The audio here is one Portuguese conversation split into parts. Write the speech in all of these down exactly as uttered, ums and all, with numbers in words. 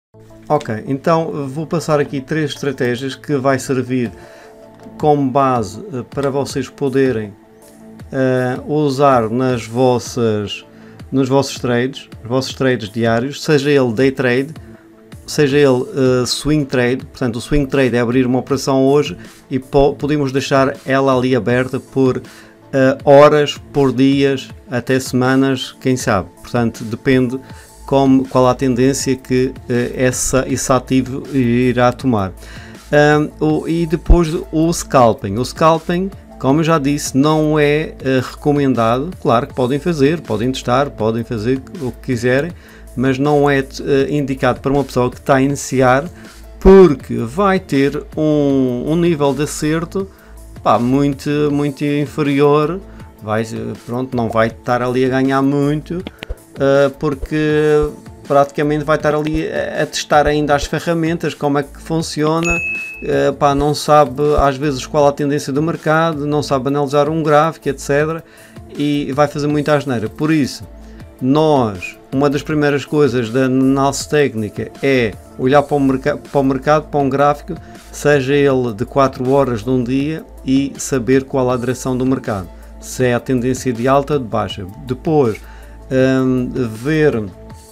Ok, então vou passar aqui três estratégias que vai servir como base para vocês poderem uh, usar nas vossas, nos vossos trades, os vossos trades diários, seja ele day trade, seja ele uh, swing trade. Portanto, o swing trade é abrir uma operação hoje e po podemos deixar ela ali aberta por uh, horas, por dias, até semanas, quem sabe. Portanto, depende como, qual a tendência que uh, essa, esse ativo irá tomar. Um, o, e depois o scalping. O scalping, como eu já disse, não é uh, recomendado. Claro que podem fazer, podem testar, podem fazer o que quiserem, mas não é uh, indicado para uma pessoa que está a iniciar, porque vai ter um, um nível de acerto pá, muito, muito inferior. Vai, pronto, não vai estar ali a ganhar muito, uh, porque praticamente vai estar ali a, a testar ainda as ferramentas, como é que funciona. Uh, pá, não sabe às vezes qual a tendência do mercado, não sabe analisar um gráfico, etcétera. E vai fazer muita asneira. Por isso, nós, uma das primeiras coisas da análise técnica é olhar para o, merc para o mercado, para um gráfico, seja ele de quatro horas de um dia, e saber qual a direção do mercado, se é a tendência de alta ou de baixa. Depois, um, ver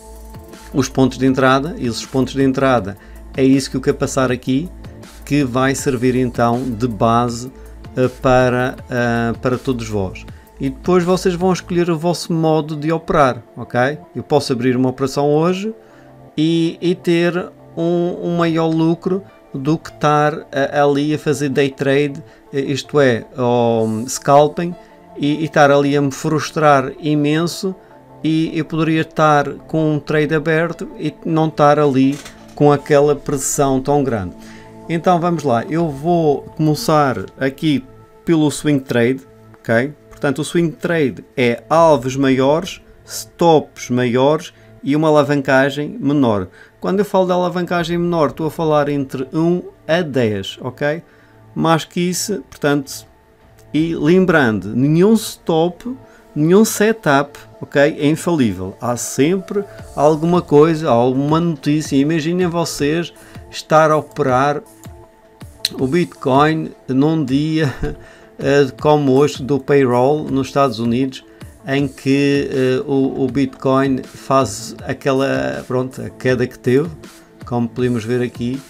os pontos de entrada, e esses pontos de entrada é isso que eu quero passar aqui, que vai servir então de base uh, para, uh, para todos vós. E depois vocês vão escolher o vosso modo de operar, ok? Eu posso abrir uma operação hoje e, e ter um, um maior lucro do que estar uh, ali a fazer day trade, isto é, um, scalping, e, e estar ali a me frustrar imenso, e eu poderia estar com um trade aberto e não estar ali com aquela pressão tão grande. Então vamos lá, eu vou começar aqui pelo swing trade, ok? Portanto, o swing trade é alvos maiores, stops maiores e uma alavancagem menor. Quando eu falo de alavancagem menor, estou a falar entre um a dez, ok? Mais que isso, portanto, e lembrando, nenhum stop, nenhum setup, ok? É infalível. Há sempre alguma coisa, alguma notícia. Imaginem vocês estar a operar o Bitcoin num dia uh, como hoje do payroll nos Estados Unidos, em que uh, o, o Bitcoin faz aquela, pronto, a queda que teve, como podemos ver aqui.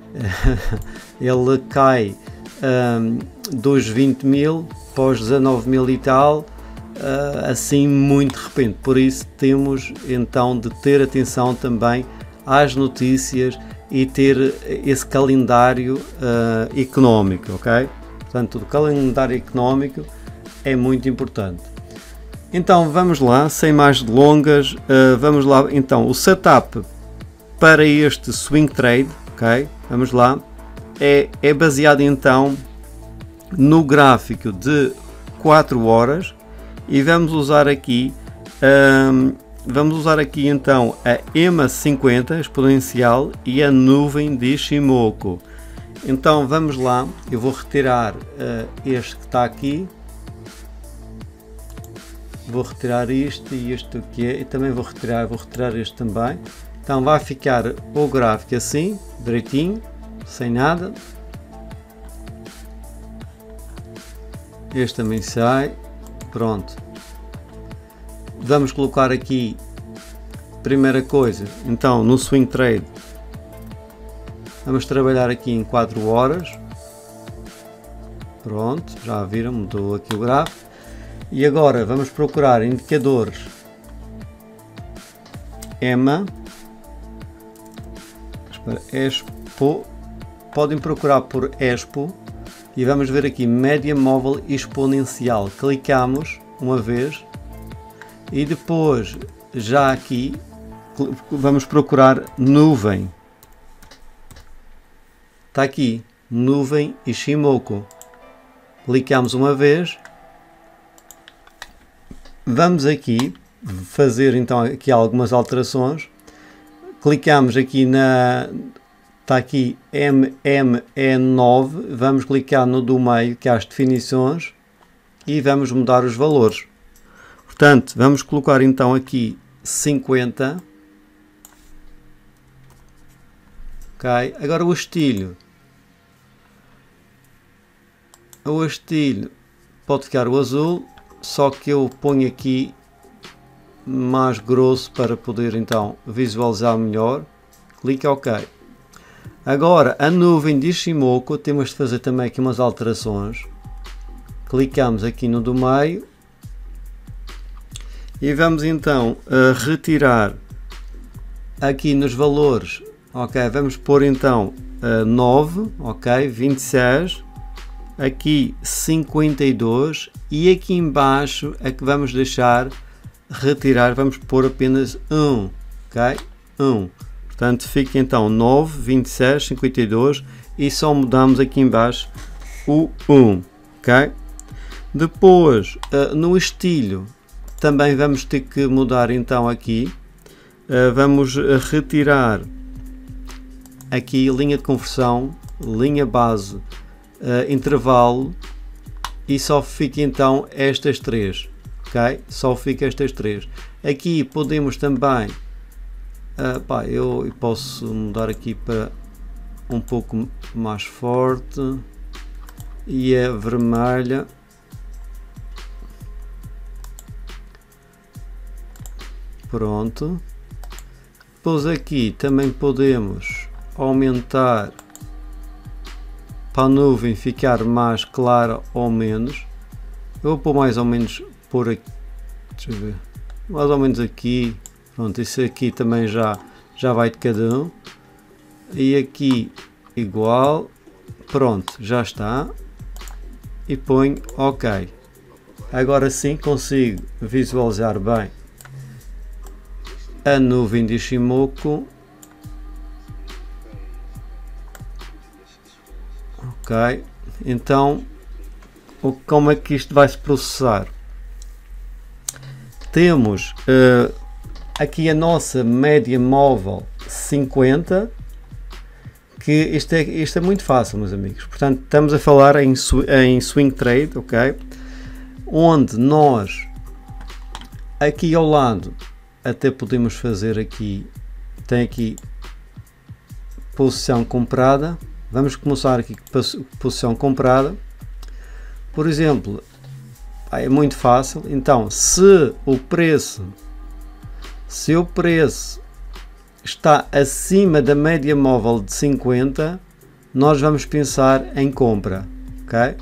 Ele cai um, dos vinte mil para os dezanove mil e tal, uh, assim muito de repente. Por isso temos então de ter atenção também às notícias e ter esse calendário uh, económico, ok? Portanto, o calendário económico é muito importante. Então vamos lá, sem mais delongas, uh, vamos lá então, o setup para este swing trade, ok? Vamos lá, é, é baseado então no gráfico de quatro horas, e vamos usar aqui um, Vamos usar aqui então a E M A cinquenta exponencial e a nuvem de Ishimoku. Então vamos lá, eu vou retirar uh, este que está aqui, vou retirar isto e este aqui é, e também vou retirar, vou retirar este também. Então vai ficar o gráfico assim, direitinho, sem nada. Este também sai, pronto. Vamos colocar aqui, primeira coisa, então no swing trade, vamos trabalhar aqui em quatro horas, pronto, já viram, mudou aqui o gráfico, e agora vamos procurar indicadores E M A, Expo, podem procurar por Expo, e vamos ver aqui média móvel exponencial, clicamos uma vez. E depois, já aqui, vamos procurar nuvem. Está aqui, nuvem Ishimoku. Clicamos uma vez. Vamos aqui fazer então aqui algumas alterações. Clicamos aqui na... Está aqui M M E nove. Vamos clicar no do meio, que é as definições. E vamos mudar os valores. Portanto, vamos colocar então aqui cinquenta, ok? Agora o estilho, o estilho pode ficar o azul, só que eu ponho aqui mais grosso para poder então visualizar melhor. Clique OK. Agora a nuvem de Ishimoku, temos de fazer também aqui umas alterações. Clicamos aqui no do meio e vamos então a retirar aqui nos valores, ok? Vamos pôr então uh, nove, ok? vinte e seis, aqui cinquenta e dois e aqui embaixo é que vamos deixar retirar, vamos pôr apenas um, ok? um. Portanto fica então nove, vinte e seis, cinquenta e dois e só mudamos aqui embaixo o um, ok? Depois uh, no estilho também vamos ter que mudar então aqui, uh, vamos retirar aqui linha de conversão, linha base, uh, intervalo e só fica então estas três, ok? Só fica estas três. Aqui podemos também, uh, pá, eu posso mudar aqui para um pouco mais forte e é vermelha. Pronto. Depois aqui também podemos aumentar para a nuvem ficar mais clara ou menos. Eu vou pôr mais ou menos por aqui, deixa eu ver, mais ou menos aqui. Pronto, isso aqui também já, já vai de cada um. E aqui igual. Pronto, já está. E ponho OK. Agora sim consigo visualizar bem a nuvem de Ishimoku. Ok, então como é que isto vai se processar? Temos uh, aqui a nossa média móvel cinquenta, que isto é, isto é muito fácil, meus amigos. Portanto, estamos a falar em, em swing trade, ok? Onde nós aqui ao lado até podemos fazer aqui, tem aqui posição comprada. Vamos começar aqui com posição comprada. Por exemplo, é muito fácil. Então, se o preço, se o preço está acima da média móvel de cinquenta, nós vamos pensar em compra, ok?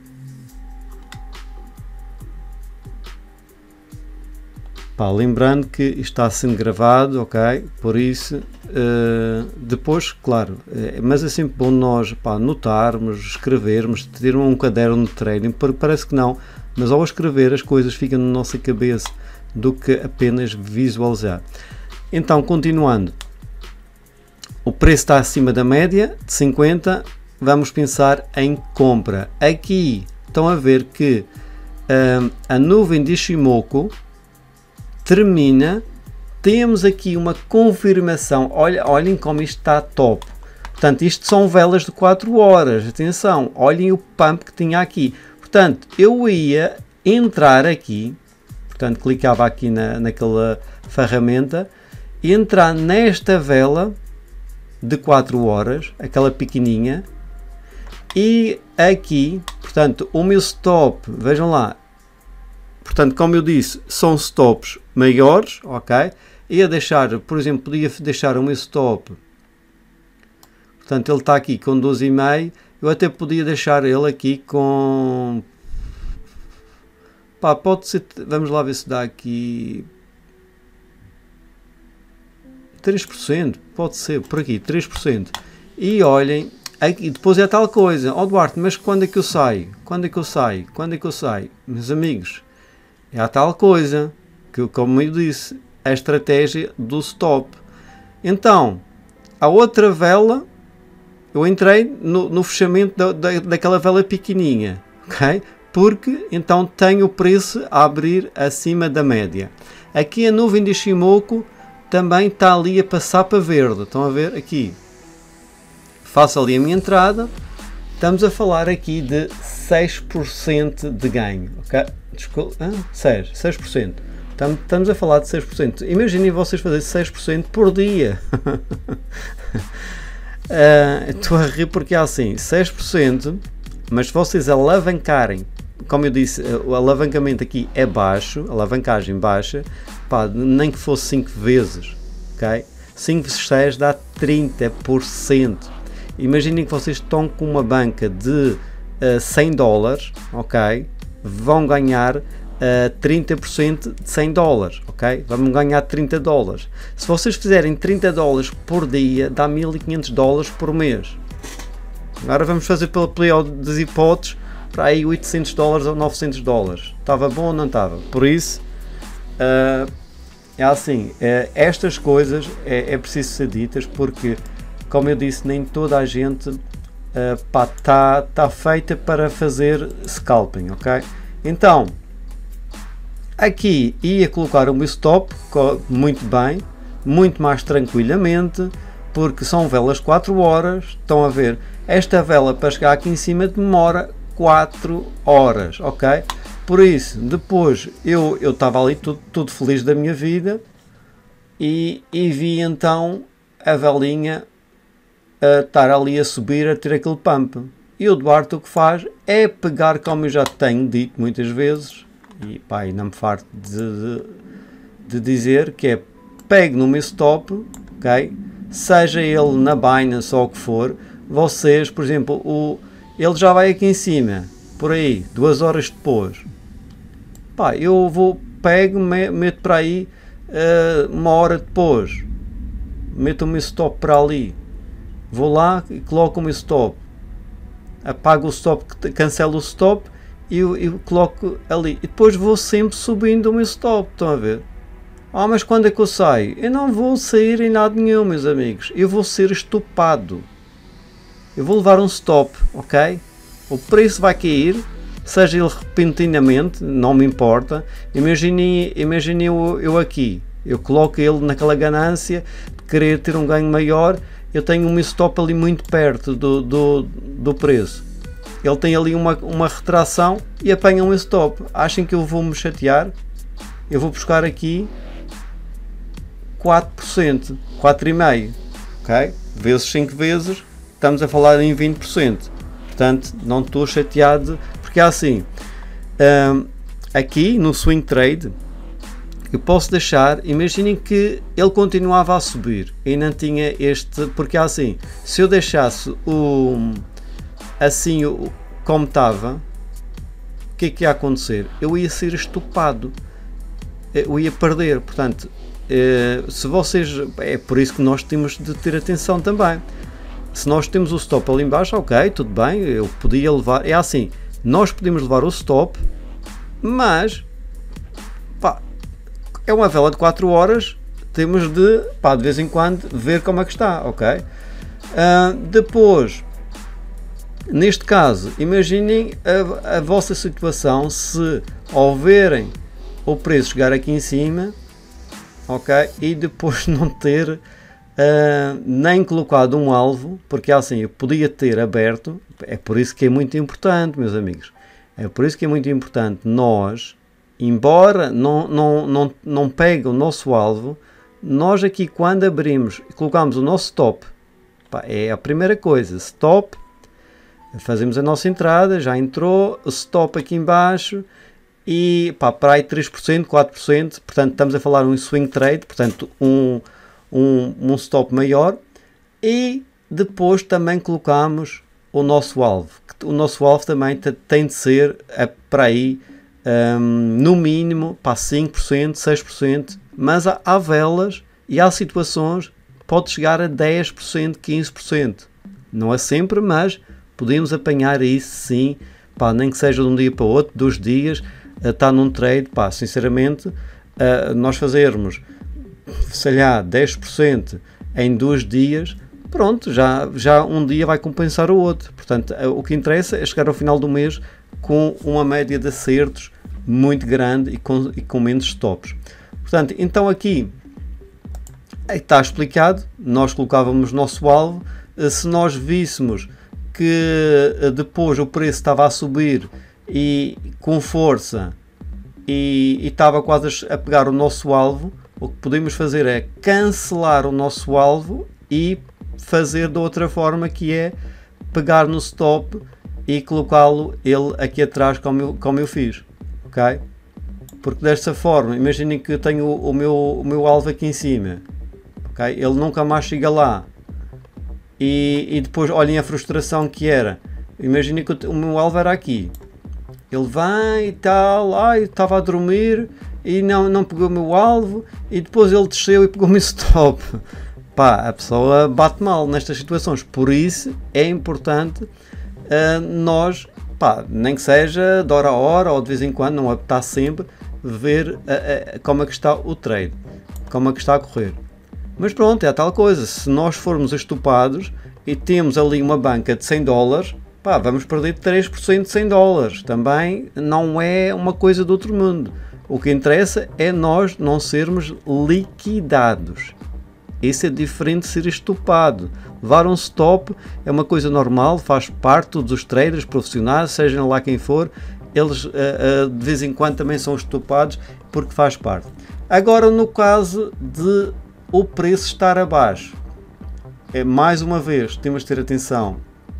Pá, lembrando que isto está sendo gravado, ok? Por isso, uh, depois, claro, uh, mas é sempre bom nós, pá, notarmos, escrevermos, ter um caderno de treino, porque parece que não, mas ao escrever as coisas ficam na nossa cabeça do que apenas visualizar. Então, continuando, o preço está acima da média de cinquenta, vamos pensar em compra. Aqui estão a ver que uh, a nuvem de Ishimoku termina, temos aqui uma confirmação. Olha, olhem como isto está top. Portanto, isto são velas de quatro horas. Atenção, olhem o pump que tinha aqui. Portanto, eu ia entrar aqui, portanto, clicava aqui na, naquela ferramenta, e entrar nesta vela de quatro horas, aquela pequenininha, e aqui, portanto, o meu stop, vejam lá, portanto, como eu disse, são stops maiores, ok? Ia deixar, por exemplo, podia deixar o meu stop, portanto, ele está aqui com doze vírgula cinco, eu até podia deixar ele aqui com, pá, pode ser, vamos lá ver se dá aqui três por cento, pode ser, por aqui, três por cento. E olhem, aqui, depois é tal coisa, ó oh, Duarte, mas quando é que eu saio? Quando é que eu saio? Quando é que eu saio? Meus amigos, é a tal coisa, que como eu disse, a estratégia do stop. Então, a outra vela, eu entrei no, no fechamento da, da, daquela vela pequenininha, ok? Porque então tem o preço a abrir acima da média. Aqui a nuvem de Ishimoku também está ali a passar para verde. Estão a ver aqui? Faço ali a minha entrada. Estamos a falar aqui de seis por cento de ganho. Ok? Desculpa, ah, seis, seis por cento. Estamos a falar de seis por cento. Imaginem vocês fazerem seis por cento por dia. Estou uh, a rir porque é assim, seis por cento, mas se vocês alavancarem, como eu disse, o alavancamento aqui é baixo, a alavancagem baixa, pá, nem que fosse cinco vezes, ok? cinco vezes seis dá trinta por cento. Imaginem que vocês estão com uma banca de uh, cem dólares, ok? Vão ganhar uh, trinta por cento de cem dólares, ok? Vão ganhar trinta dólares. Se vocês fizerem trinta dólares por dia, dá mil e quinhentos dólares por mês. Agora vamos fazer pela pior das hipóteses, para aí oitocentos dólares ou novecentos dólares. Estava bom ou não estava? Por isso, uh, é assim, uh, estas coisas é, é preciso ser ditas, porque, como eu disse, nem toda a gente está uh, tá, tá feita para fazer scalping, ok? Então, aqui ia colocar o meu stop muito bem, muito mais tranquilamente, porque são velas quatro horas, estão a ver, esta vela para chegar aqui em cima demora quatro horas, ok? Por isso, depois eu eu estava ali tudo, tudo feliz da minha vida e, e vi então a velinha a estar ali a subir, a ter aquele pump. E o Duarte o que faz é pegar, como eu já tenho dito muitas vezes, e pá, e não me farto de, de, de dizer, que é, pegue no meu stop, ok? Seja ele na Binance ou o que for, vocês, por exemplo, o, ele já vai aqui em cima, por aí, duas horas depois. Pá, eu vou, pego, meto para aí uh, uma hora depois, meto o meu stop para ali, vou lá e coloco o meu stop, apago o stop, cancelo o stop e eu, eu coloco ali, e depois vou sempre subindo o meu stop, estão a ver? Ah, mas quando é que eu saio? Eu não vou sair em lado nenhum, meus amigos, eu vou ser estupado. Eu vou levar um stop, ok? O preço vai cair, seja ele repentinamente, não me importa. Imagine, imagine eu, eu aqui, eu coloco ele naquela ganância de querer ter um ganho maior, eu tenho um stop ali muito perto do, do, do preço. Ele tem ali uma, uma retração e apanha um stop. Achem que eu vou me chatear? Eu vou buscar aqui quatro por cento, quatro vírgula cinco por cento, ok? Vezes cinco vezes, estamos a falar em vinte por cento. Portanto, não estou chateado, porque é assim, um, aqui no swing trade, eu posso deixar, imaginem que ele continuava a subir e não tinha este, porque é assim, se eu deixasse o, assim o, como estava, o que é que ia acontecer? Eu ia ser estupado, eu ia perder, portanto, se vocês, é por isso que nós temos de ter atenção também. Se nós temos o stop ali embaixo, ok, tudo bem, eu podia levar, é assim, nós podemos levar o stop, mas pá, é uma vela de quatro horas, temos de, pá, de vez em quando ver como é que está, ok? Uh, depois, neste caso, imaginem a, a vossa situação se ao verem o preço chegar aqui em cima, ok, e depois não ter Uh, nem colocado um alvo, porque assim eu podia ter aberto. É por isso que é muito importante, meus amigos, é por isso que é muito importante nós, embora não, não, não, não pegue o nosso alvo, nós aqui quando abrimos e colocamos o nosso stop, pá, é a primeira coisa, stop, fazemos a nossa entrada, já entrou, stop aqui embaixo e pá, para aí três por cento, quatro por cento, portanto estamos a falar um swing trade, portanto um Um, um stop maior, e depois também colocamos o nosso alvo. O nosso alvo também tem de ser a, para aí um, no mínimo para cinco por cento, seis por cento, mas há, há velas e há situações que pode chegar a dez por cento, quinze por cento. Não é sempre, mas podemos apanhar isso sim, pá, nem que seja de um dia para o outro, dois dias, está num trade, pá, sinceramente, uh, nós fazermos sei lá, dez por cento em dois dias, pronto, já, já um dia vai compensar o outro. Portanto, o que interessa é chegar ao final do mês com uma média de acertos muito grande e com, e com menos stops. Portanto, então aqui está explicado, nós colocávamos nosso alvo, se nós víssemos que depois o preço estava a subir e com força e, e estava quase a pegar o nosso alvo, o que podemos fazer é cancelar o nosso alvo e fazer de outra forma, que é pegar no stop e colocá-lo ele aqui atrás, como eu, como eu fiz, ok? Porque desta forma, imaginem que eu tenho o, o, meu, o meu alvo aqui em cima, ok? Ele nunca mais chega lá. E, e depois olhem a frustração que era. Imaginem que o, o meu alvo era aqui. Ele vem e tal, ai, estava a dormir e não, não pegou o meu alvo, e depois ele desceu e pegou o meu stop. Pá, a pessoa bate mal nestas situações, por isso é importante uh, nós, pá, nem que seja de hora a hora ou de vez em quando, não está sempre, ver uh, uh, como é que está o trade, como é que está a correr. Mas pronto, é a tal coisa, se nós formos estupados e temos ali uma banca de cem dólares, pá, vamos perder três por cento de cem dólares, também não é uma coisa do outro mundo. O que interessa é nós não sermos liquidados. Isso é diferente de ser estupado. Levar um stop é uma coisa normal, faz parte dos traders profissionais, sejam lá quem for, eles uh, uh, de vez em quando também são estupados porque faz parte. Agora, no caso de o preço estar abaixo, é, mais uma vez temos de ter atenção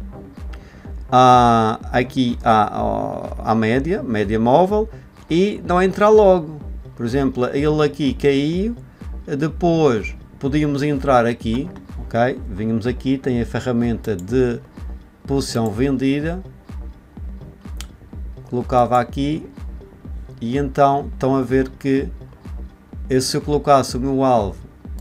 a, aqui à, à média, média móvel, e não entrar logo. Por exemplo, ele aqui caiu, depois podíamos entrar aqui, ok? Vínhamos aqui, tem a ferramenta de posição vendida, colocava aqui e então estão a ver que se eu colocasse o meu alvo,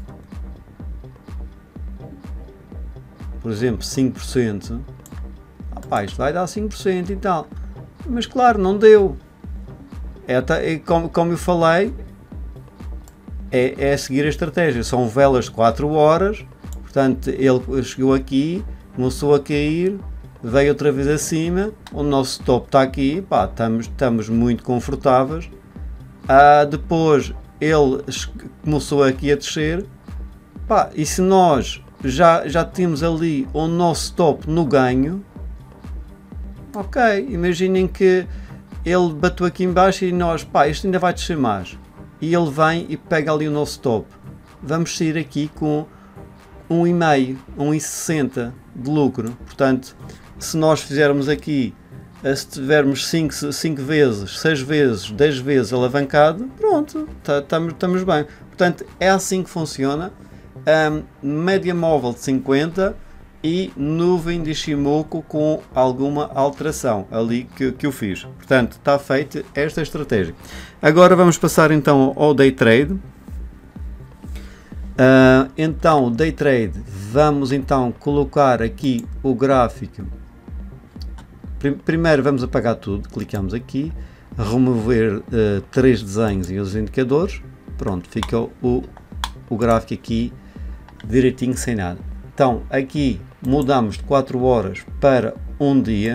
por exemplo, cinco por cento, opá, isto vai dar cinco por cento e tal, mas claro, não deu. É, é como, como eu falei, É, é seguir a estratégia, são velas de quatro horas, portanto ele chegou aqui, começou a cair, veio outra vez acima, o nosso stop está aqui, pá, estamos, estamos muito confortáveis. Ah, depois ele começou aqui a descer, pá, e se nós já, já temos ali o nosso stop no ganho, ok, imaginem que ele bateu aqui em baixo e nós, pá, isto ainda vai descer mais. E ele vem e pega ali o nosso stop. Vamos sair aqui com um vírgula cinco, um vírgula sessenta de lucro. Portanto, se nós fizermos aqui, se tivermos cinco vezes, seis vezes, dez vezes alavancado, pronto, estamos bem. Portanto, é assim que funciona. Um, média móvel de cinquenta e nuvem de Ishimoku com alguma alteração ali que, que eu fiz. Portanto, está feita esta estratégia. Agora vamos passar então ao day trade. Uh, então, day trade, vamos então colocar aqui o gráfico. Primeiro vamos apagar tudo, clicamos aqui, remover uh, três desenhos e os indicadores. Pronto, fica o, o gráfico aqui direitinho, sem nada. Então, aqui mudamos de quatro horas para um dia.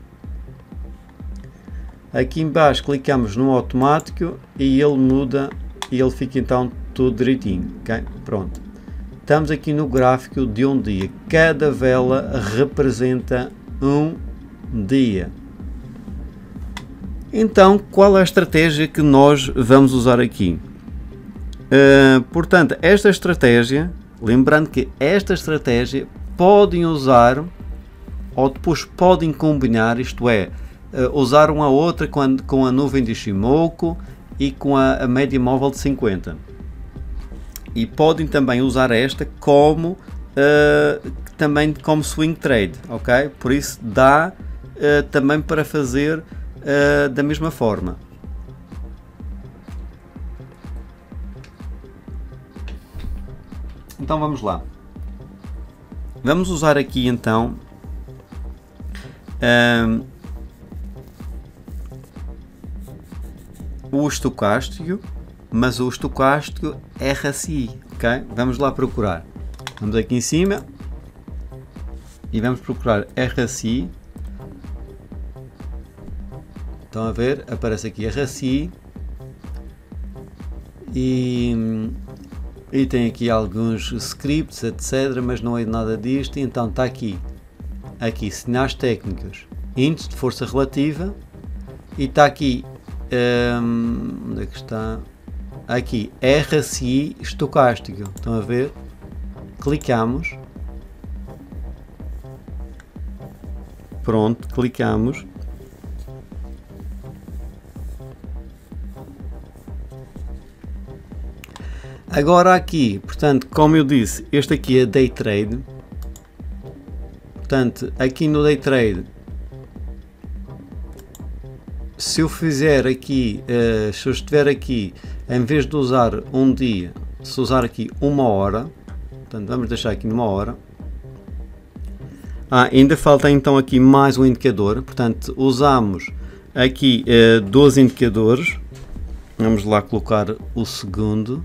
Aqui embaixo clicamos no automático e ele muda e ele fica então tudo direitinho, ok? Pronto. Estamos aqui no gráfico de um dia. Cada vela representa um dia. Então, qual é a estratégia que nós vamos usar aqui? Uh, portanto, esta estratégia, lembrando que esta estratégia podem usar ou depois podem combinar, isto é, uh, usar uma outra com a, com a nuvem de Ishimoku e com a, a média móvel de cinquenta. E podem também usar esta como uh, também como swing trade, ok? Por isso dá uh, também para fazer uh, da mesma forma. Então vamos lá. Vamos usar aqui então um, o estocástico, mas o estocástico R S I, ok? Vamos lá procurar. Vamos aqui em cima e vamos procurar R S I. Estão a ver? Aparece aqui R S I e E tem aqui alguns scripts, etcétera, mas não é nada disto. Então está aqui, aqui sinais técnicos, índice de força relativa, e está aqui, um, onde é que está? Aqui, R S I estocástico. Estão a ver? Clicamos pronto, clicamos. Agora aqui, portanto, como eu disse, este aqui é Day Trade. Portanto, aqui no Day Trade, se eu fizer aqui, uh, se eu estiver aqui, em vez de usar um dia, se usar aqui uma hora, portanto, vamos deixar aqui numa hora. Ah, ainda falta então aqui mais um indicador, portanto, usamos aqui uh, doze indicadores. Vamos lá colocar o segundo.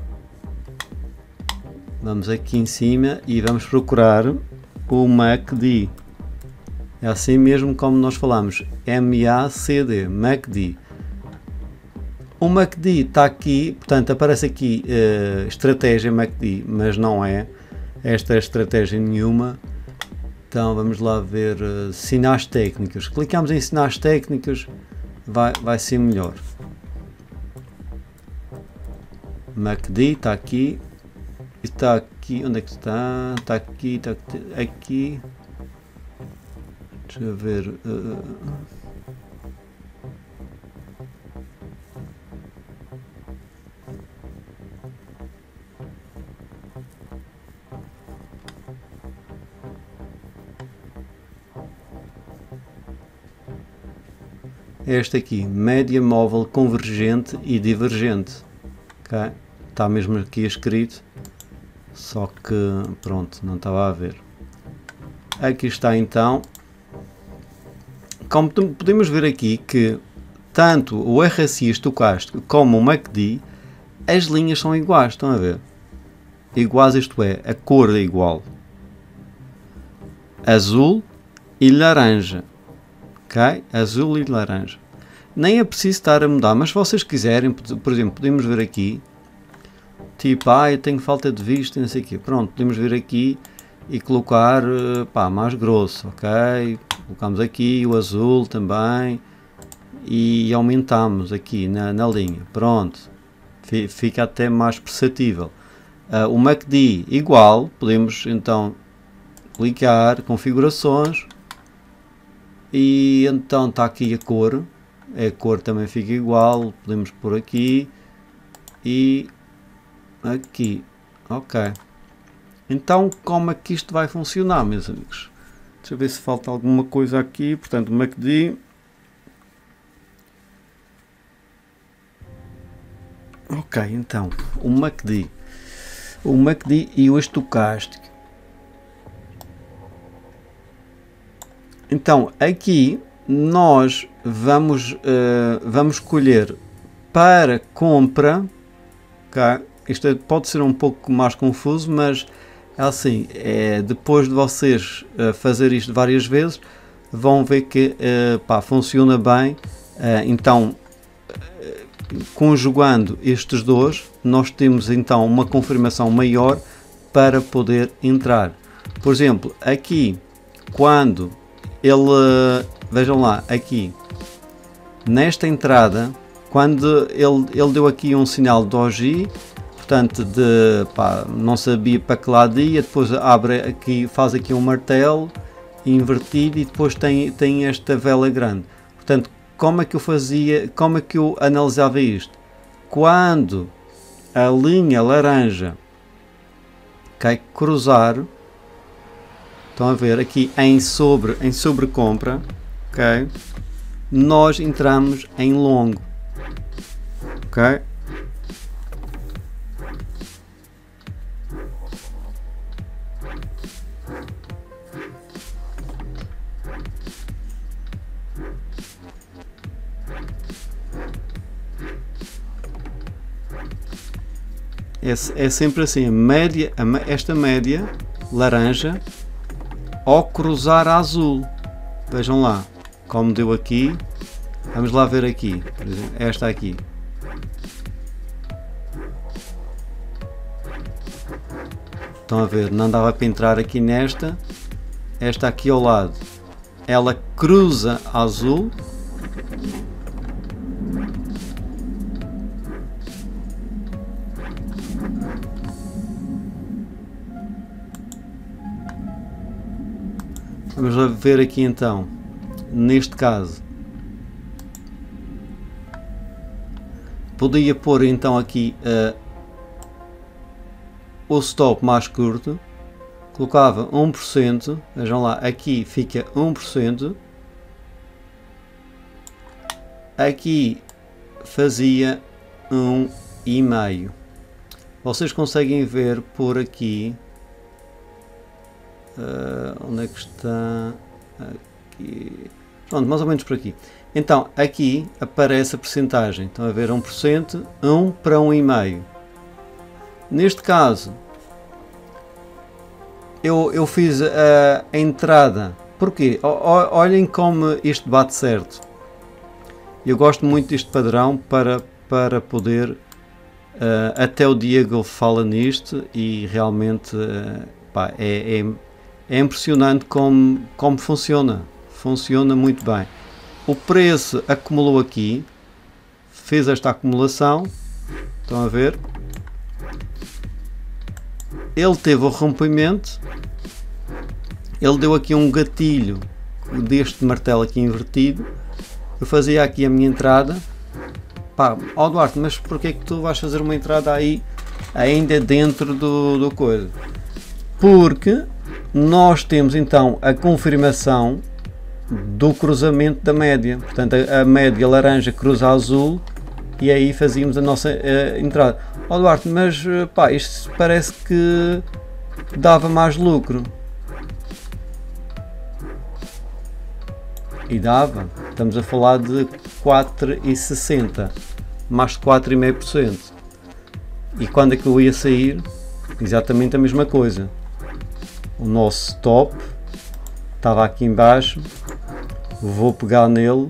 Vamos aqui em cima e vamos procurar o M A C D. É assim mesmo como nós falamos, M A C D, M A C D. O M A C D está aqui, portanto aparece aqui uh, estratégia M A C D, mas não é esta é estratégia nenhuma. Então vamos lá ver uh, sinais técnicos. Clicamos em sinais técnicos, vai, vai ser melhor. M A C D está aqui. Está aqui, onde é que está? Está aqui, está aqui. Deixa eu ver. Uh... Este aqui, média móvel convergente e divergente. Okay? Está mesmo aqui escrito. Só que, pronto, não estava a ver. Aqui está então. Como podemos ver aqui que tanto o R S I estocástico como o M A C D, as linhas são iguais, estão a ver? Iguais, isto é, a cor é igual. Azul e laranja. Ok? Azul e laranja. Nem é preciso estar a mudar, mas se vocês quiserem, por exemplo, podemos ver aqui. Tipo, ah, eu tenho falta de vista, não sei o quê. Pronto, podemos vir aqui e colocar, pá, mais grosso, ok? Colocamos aqui o azul também e aumentamos aqui na, na linha. Pronto, fica até mais perceptível. Uh, o M A C D igual, podemos então clicar, configurações e então está aqui a cor. A cor também fica igual, podemos pôr aqui e aqui, ok. Então como é que isto vai funcionar, meus amigos? Deixa eu ver se falta alguma coisa aqui. Portanto, o M A C D. Ok, então, o M A C D. O M A C D e o estocástico. Então, aqui nós vamos, uh, vamos escolher para compra, ok? Isto pode ser um pouco mais confuso, mas é assim, é, depois de vocês uh, fazer isto várias vezes, vão ver que uh, pá, funciona bem. Uh, então, uh, conjugando estes dois, nós temos então uma confirmação maior para poder entrar. Por exemplo, aqui, quando ele, uh, vejam lá, aqui, nesta entrada, quando ele, ele deu aqui um sinal de doji, portanto, de, pá, não sabia para que lado ia, depois abre aqui, faz aqui um martelo invertido e depois tem, tem esta vela grande. Portanto, como é que eu fazia, como é que eu analisava isto? Quando a linha laranja cai cruzar, estão a ver aqui em sobre, em sobrecompra, ok? Nós entramos em longo, ok? É, é sempre assim, a média, a, esta média laranja ao cruzar a azul. Vejam lá como deu aqui. Vamos lá ver aqui, por exemplo, esta aqui. Estão a ver, não dava para entrar aqui nesta. Esta aqui ao lado, ela cruza a azul. Vamos lá ver aqui então, neste caso, podia pôr então aqui uh, o stop mais curto, colocava um por cento, vejam lá, aqui fica um por cento, aqui fazia um e meio. Vocês conseguem ver por aqui, uh, onde é que está, aqui, pronto, mais ou menos por aqui. Então aqui aparece a percentagem, estão a ver, um por cento, um para um e meio. Neste caso eu, eu fiz a, a entrada, porquê? O, o, olhem como isto bate certo. Eu gosto muito deste padrão para, para poder, uh, até o Diego fala nisto e realmente uh, pá, é, é, é impressionante como, como funciona, funciona muito bem. O preço acumulou aqui, fez esta acumulação, estão a ver? Ele teve o rompimento, ele deu aqui um gatilho deste martelo aqui invertido. Eu fazia aqui a minha entrada. Pá, ó Duarte, mas porquê que tu vais fazer uma entrada aí ainda dentro do, do coisa? Porque nós temos então a confirmação do cruzamento da média. Portanto, a, a média laranja cruza a azul e aí fazíamos a nossa uh, entrada. Ó Duarte, mas pá, isto parece que dava mais lucro. E dava, estamos a falar de quatro vírgula sessenta, mais de quatro vírgula cinco por cento. E quando é que eu ia sair? Exatamente a mesma coisa. O nosso stop estava aqui em baixo, vou pegar nele,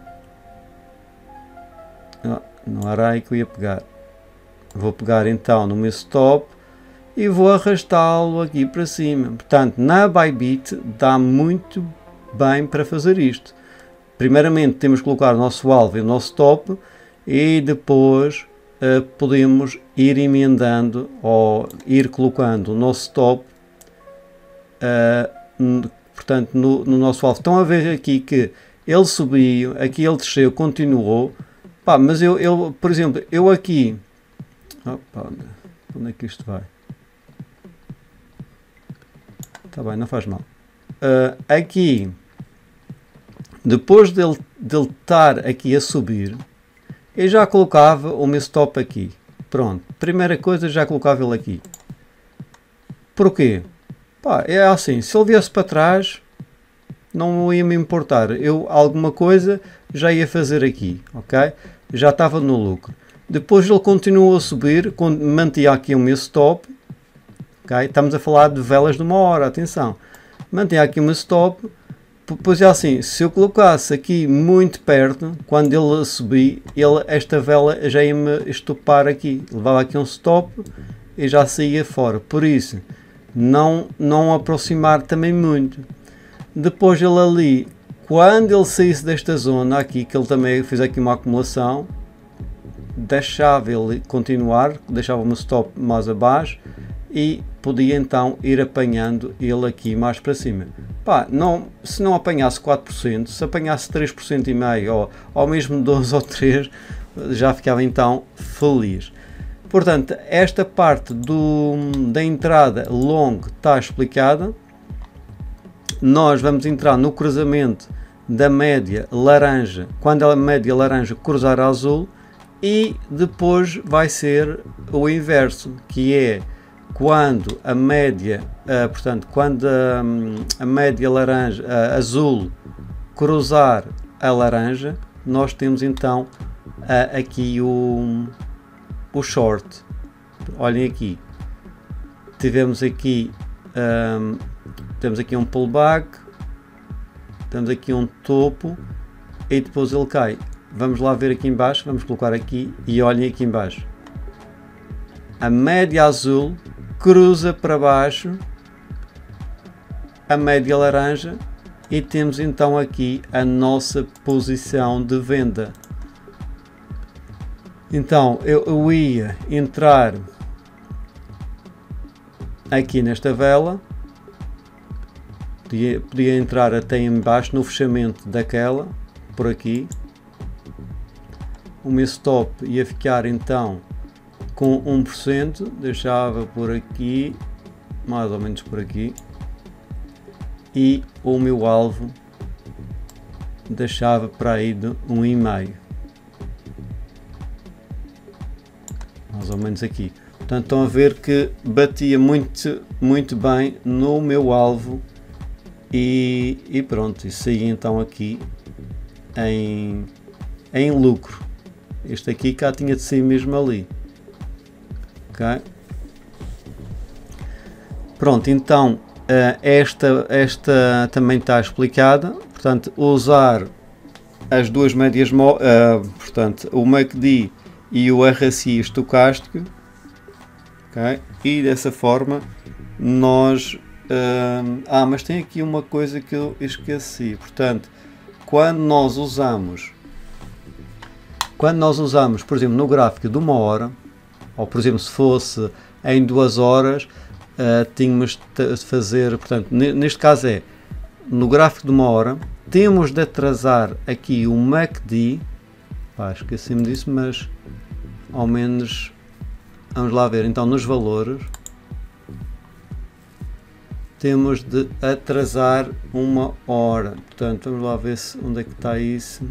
não, não era aí que eu ia pegar, vou pegar então no meu stop e vou arrastá-lo aqui para cima. Portanto, na Bybit dá muito bem para fazer isto. Primeiramente temos que colocar o nosso alvo e o nosso stop e depois uh, podemos ir emendando ou ir colocando o nosso stop uh, portanto no, no nosso alvo. Estão a ver aqui que ele subiu, aqui ele desceu, continuou. Pá, mas eu, eu, por exemplo, eu aqui, opa, onde é que isto vai? Está bem, não faz mal. Uh, aqui, depois dele, dele estar aqui a subir, eu já colocava o meu stop aqui. Pronto, primeira coisa, já colocava ele aqui. Porquê? Pá, é assim, se ele viesse para trás, não ia me importar. Eu alguma coisa já ia fazer aqui, ok? Já estava no lucro. Depois ele continuou a subir, mantinha aqui o meu stop. Okay? Estamos a falar de velas de uma hora, atenção. Mantinha aqui o meu stop. Pois é assim, se eu colocasse aqui muito perto, quando ele subir, ele, esta vela já ia me estopar aqui. Levava aqui um stop e já saía fora. Por isso, não, não aproximar também muito. Depois ele ali, quando ele saísse desta zona aqui, que ele também fez aqui uma acumulação, deixava ele continuar, deixava o meu stop mais abaixo e podia então ir apanhando ele aqui mais para cima. Pá, não, se não apanhasse quatro por cento, se apanhasse três por cento e meio ou, ou mesmo dois ou três, já ficava então feliz. Portanto, esta parte do, da entrada long está explicada. Nós vamos entrar no cruzamento da média laranja, quando a média laranja cruzar a azul, e depois vai ser o inverso, que é quando a média, uh, portanto, quando a, a média laranja, uh, azul cruzar a laranja, nós temos então uh, aqui o, o short. Olhem aqui, tivemos aqui, um, temos aqui um pullback, temos aqui um topo e depois ele cai. Vamos lá ver aqui em baixo, vamos colocar aqui e olhem aqui em baixo. A média azul cruza para baixo a média laranja e temos então aqui a nossa posição de venda. Então eu, eu ia entrar aqui nesta vela, podia, podia entrar até em baixo no fechamento daquela, por aqui. O meu stop ia ficar então com um por cento, deixava por aqui, mais ou menos por aqui, e o meu alvo deixava para aí de um e meio, mais ou menos aqui. Portanto, estão a ver que batia muito, muito bem no meu alvo e, e pronto, e saí então aqui em, em lucro. Este aqui cá tinha de sair mesmo ali. Ok? Pronto, então esta, esta também está explicada. Portanto, usar as duas médias, uh, portanto, o M A C D e o R S I estocástico. Okay? E dessa forma nós... Uh, ah, mas tem aqui uma coisa que eu esqueci. Portanto, quando nós usamos... Quando nós usamos, por exemplo, no gráfico de uma hora, ou por exemplo, se fosse em duas horas, uh, tínhamos de fazer, portanto, neste caso é, no gráfico de uma hora, temos de atrasar aqui o M A C D, pá, esqueci-me disso, mas ao menos, vamos lá ver, então nos valores, temos de atrasar uma hora, portanto, vamos lá ver se, onde é que está isso,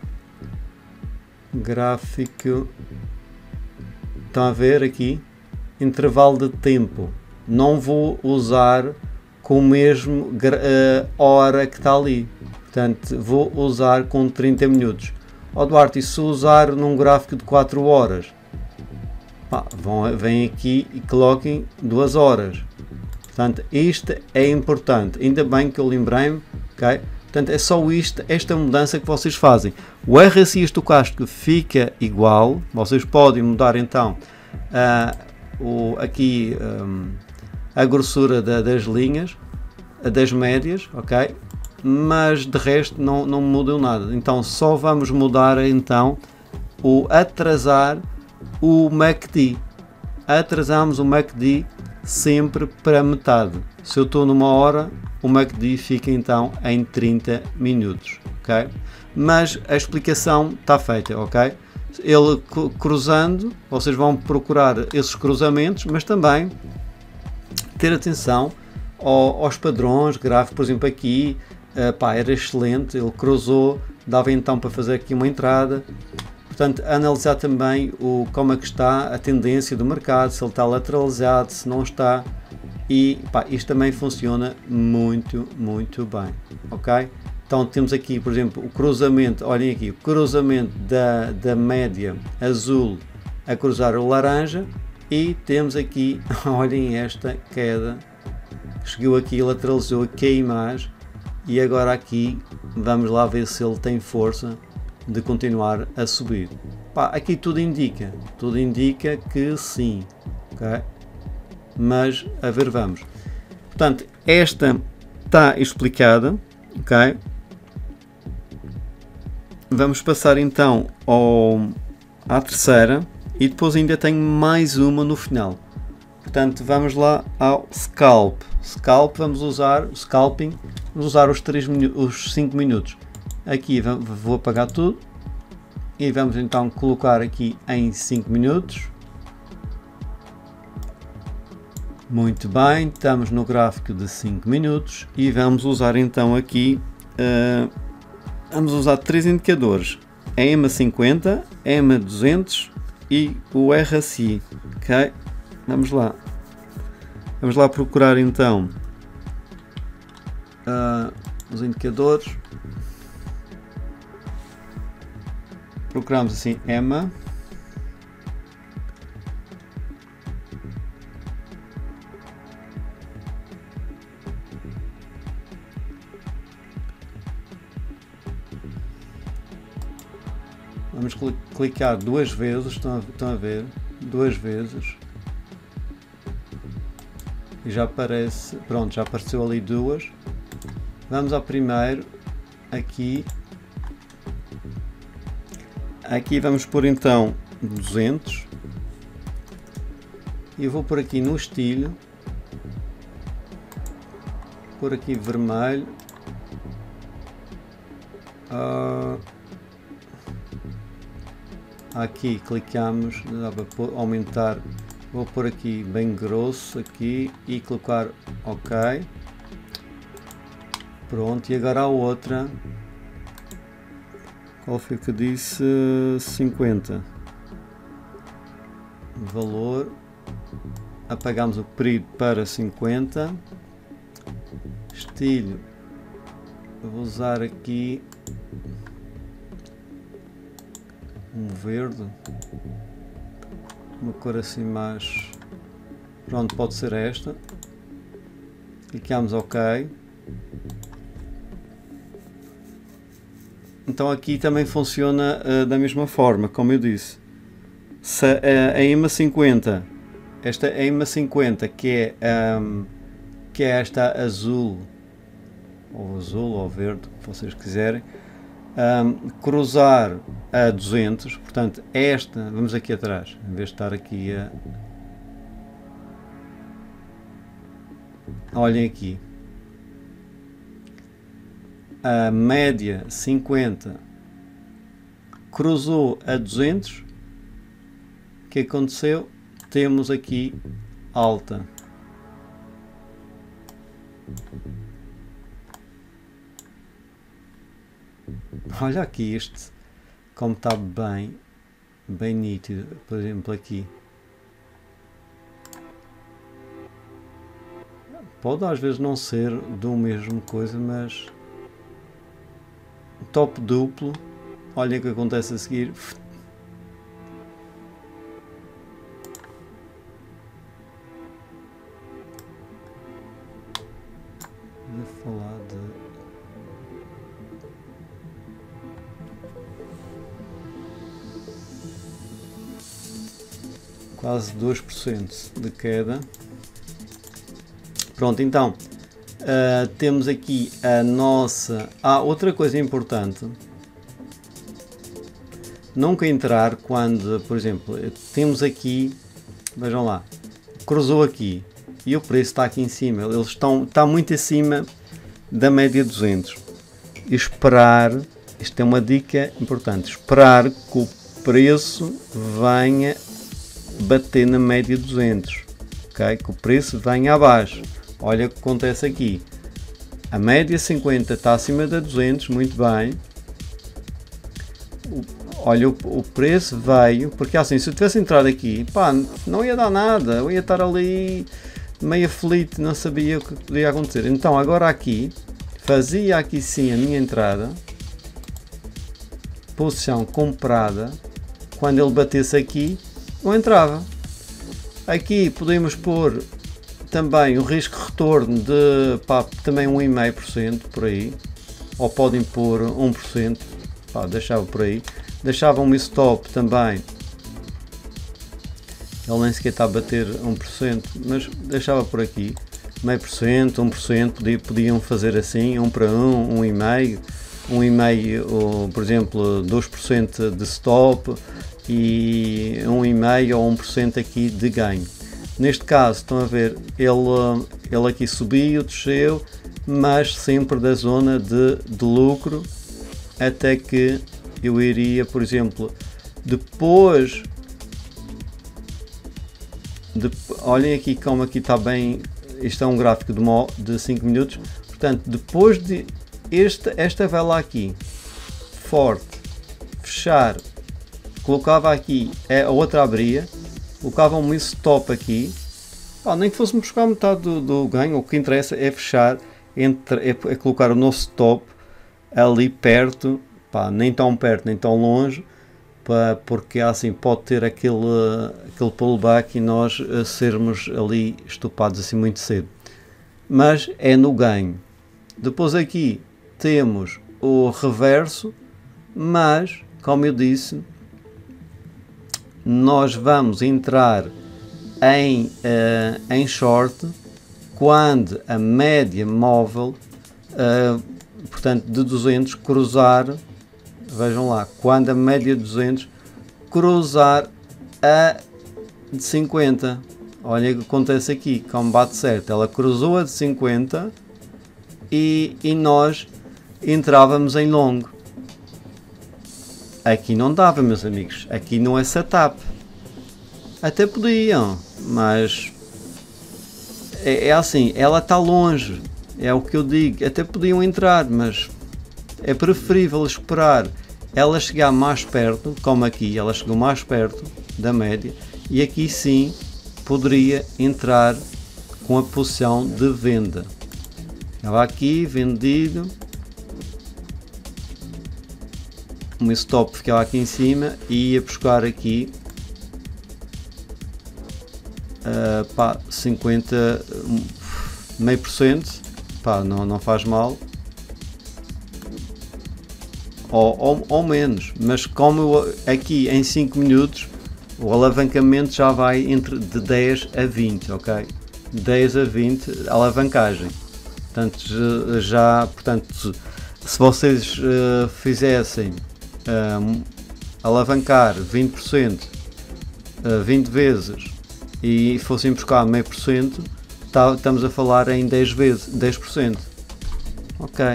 gráfico, estão a ver aqui, intervalo de tempo, não vou usar com o mesmo uh, hora que está ali, portanto vou usar com trinta minutos. Ó Duarte, e se usar num gráfico de quatro horas? Pá, vão, vem aqui e coloquem duas horas. Portanto, isto é importante, ainda bem que eu lembrei-me, ok? Portanto, é só isto, esta mudança que vocês fazem. O R S I estocástico fica igual, vocês podem mudar então uh, o, aqui um, a grossura da, das linhas, das médias, ok? Mas de resto não, não mudam nada. Então só vamos mudar então o atrasar o M A C D. Atrasamos o M A C D sempre para metade. Se eu estou numa hora, o M A C D fica então em trinta minutos, ok? Mas a explicação está feita, ok? Ele cruzando, vocês vão procurar esses cruzamentos, mas também ter atenção ao, aos padrões gráficos, por exemplo aqui, uh, pá, era excelente, ele cruzou, dava então para fazer aqui uma entrada. Portanto, analisar também o, como é que está a tendência do mercado, se ele está lateralizado, se não está. E pá, isto também funciona muito, muito bem. Ok? Então temos aqui, por exemplo, o cruzamento, olhem aqui, o cruzamento da, da média azul a cruzar o laranja. E temos aqui, olhem esta queda, chegou aqui, lateralizou aqui mais. E agora aqui, vamos lá ver se ele tem força de continuar a subir. Pá, aqui tudo indica, tudo indica que sim, ok? Mas a ver, vamos. Portanto, esta está explicada, ok? Vamos passar então ao, à terceira e depois ainda tenho mais uma no final. Portanto, vamos lá ao scalp. Scalp, vamos usar o scalping, vamos usar os, três, os cinco minutos. Aqui vou apagar tudo e vamos então colocar aqui em cinco minutos. Muito bem, estamos no gráfico de cinco minutos e vamos usar então aqui, uh, vamos usar três indicadores, a E M A cinquenta, a E M A duzentos e o R S I, ok? Vamos lá, vamos lá procurar então uh, os indicadores. Procuramos assim E M A, vamos clicar duas vezes, estão a, estão a ver, duas vezes e já aparece, pronto, já apareceu ali duas. Vamos ao primeiro, aqui. Aqui vamos pôr então duzentos e eu vou por aqui no estilo, pôr aqui vermelho. Uh, aqui clicamos, dá para pôr, aumentar. Vou pôr aqui bem grosso aqui e colocar OK. Pronto, e agora a outra. Qual foi que eu disse? cinquenta. Valor. Apagamos o período para cinquenta. Estilo. Eu vou usar aqui um verde. Uma cor assim mais... Pronto, pode ser esta. Clicamos OK. Então aqui também funciona uh, da mesma forma, como eu disse. Se uh, a I M A cinquenta, esta I M A cinquenta que é, um, que é esta azul, ou azul ou verde, o que vocês quiserem, um, cruzar a duzentos, portanto esta, vamos aqui atrás, em vez de estar aqui a... Olhem aqui. A média cinquenta cruzou a duzentos. O que aconteceu? Temos aqui alta. Olha aqui este, como está bem, bem nítido, por exemplo aqui. Pode às vezes não ser do mesmo coisa, mas top duplo, olha o que acontece a seguir. Vou falar de... quase dois por cento de queda. Pronto, então uh, temos aqui a nossa... Ah, outra coisa importante, nunca entrar quando, por exemplo, temos aqui, vejam lá, cruzou aqui e o preço está aqui em cima, eles estão, está muito acima da média duzentos. E esperar, isto é uma dica importante, esperar que o preço venha bater na média duzentos, ok? Que o preço venha abaixo. Olha o que acontece aqui, a média cinquenta está acima da duzentos, muito bem. O, olha, o, o preço veio, porque assim, se eu tivesse entrado aqui, pá, não ia dar nada, eu ia estar ali meio aflito, não sabia o que podia acontecer. Então agora aqui, fazia aqui sim a minha entrada, posição comprada, quando ele batesse aqui, eu entrava. Aqui podemos pôr também o risco de retorno de pá, também um vírgula cinco por cento por aí, ou podem pôr um por cento, pá, deixava por aí, deixavam um stop também, ele nem sequer está a bater um por cento, mas deixava por aqui, meio por cento, um por cento, podia, podiam fazer assim, um para um, um vírgula cinco, um vírgula cinco, ou, por exemplo, dois por cento de stop e um vírgula cinco ou um por cento aqui de ganho. Neste caso, estão a ver, ele, ele aqui subiu, desceu, mas sempre da zona de, de lucro, até que eu iria, por exemplo, depois, de, olhem aqui como aqui está bem, isto é um gráfico de, de cinco minutos, portanto, depois de esta, esta vela aqui, forte, fechar, colocava aqui, a outra abria, colocava um stop aqui, ah, nem que fosse buscar metade do, do ganho, o que interessa é fechar, entre, é, é colocar o nosso stop ali perto, pá, nem tão perto nem tão longe, pá, porque assim pode ter aquele, aquele pullback e nós uh, sermos ali estopados assim muito cedo, mas é no ganho. Depois aqui temos o reverso, mas como eu disse, nós vamos entrar em, uh, em short quando a média móvel, uh, portanto de duzentos, cruzar, vejam lá, quando a média de duzentos cruzar a de cinquenta. Olha o que acontece aqui, como bate certo, ela cruzou a de cinquenta, e, e nós entrávamos em longo. Aqui não dava, meus amigos, aqui não é setup. Até podiam, mas é, é assim, ela está longe, é o que eu digo, até podiam entrar, mas é preferível esperar ela chegar mais perto, como aqui, ela chegou mais perto da média, e aqui sim poderia entrar com a posição de venda. Estava aqui, vendido, o meu stop ficava aqui em cima e ia buscar aqui uh, pá, cinquenta, meio por cento, pá, não, não faz mal. Ou, ou, ou menos, mas como eu, aqui em cinco minutos o alavancamento já vai entre de dez a vinte, ok? dez a vinte alavancagem. Portanto, já, portanto, se vocês uh, fizessem uh, alavancar vinte por cento uh, vinte vezes e fossem buscar meio por cento, tá, estamos a falar em dez vezes, dez por cento. Ok.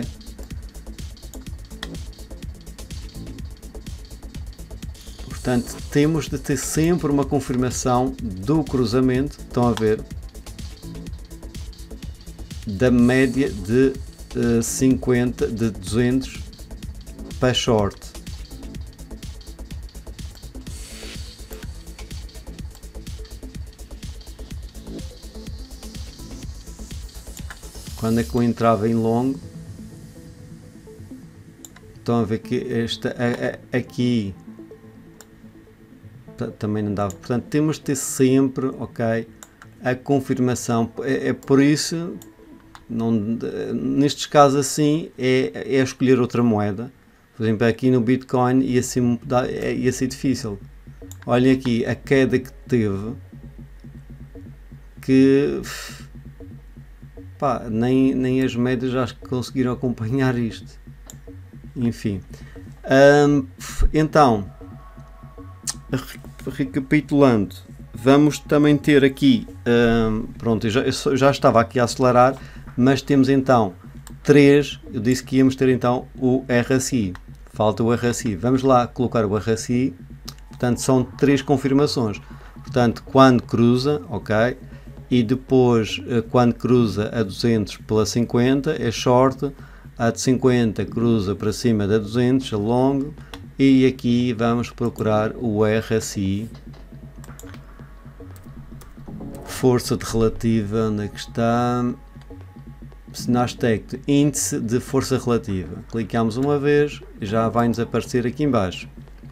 Portanto, temos de ter sempre uma confirmação do cruzamento, estão a ver, da média de uh, cinquenta, de duzentos para short. Quando é que eu entrava em longo, estão a ver que esta a, a, aqui também não dava. Portanto, temos de ter sempre, ok, a confirmação. É, é por isso, não, nestes casos assim, é, é escolher outra moeda. Por exemplo, aqui no Bitcoin ia ser, ia ser difícil. Olhem aqui a queda que teve, que pá, nem, nem as médias já conseguiram acompanhar isto. Enfim, hum, então, recapitulando, vamos também ter aqui, hum, pronto, eu já, eu já estava aqui a acelerar, mas temos então três, eu disse que íamos ter então o R S I, falta o R S I, vamos lá colocar o R S I, portanto são três confirmações, portanto quando cruza, ok, e depois quando cruza a duzentos pela cinquenta é short, a de cinquenta cruza para cima da duzentos, a longo, e aqui vamos procurar o R S I, força de relativa, onde é que está? Nasdaq, índice de força relativa. Clicamos uma vez e já vai nos aparecer aqui embaixo.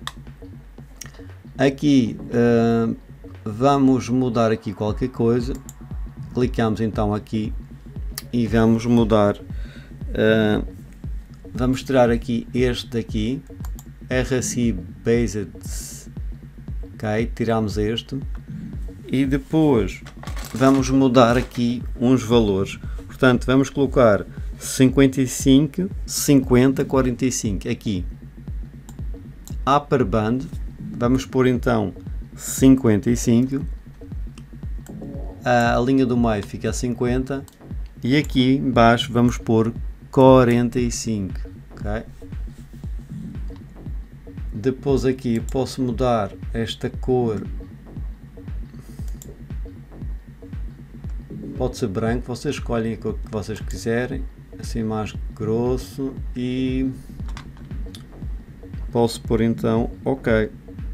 Aqui uh, vamos mudar aqui qualquer coisa. Clicamos então aqui e vamos mudar. Uh, vamos tirar aqui este daqui. R S I Based, ok, tiramos este e depois vamos mudar aqui uns valores, portanto vamos colocar cinquenta e cinco, cinquenta, quarenta e cinco aqui, upper band, vamos pôr então cinquenta e cinco, a linha do meio fica a cinquenta e aqui embaixo vamos pôr quarenta e cinco, ok. Depois aqui posso mudar esta cor, pode ser branco, vocês escolhem a cor que vocês quiserem, assim mais grosso, e posso pôr então ok.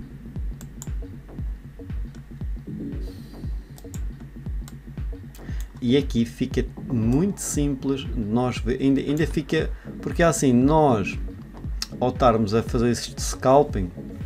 E aqui fica muito simples nós ver, ainda, ainda fica, porque assim nós ao estarmos a fazer este scalping,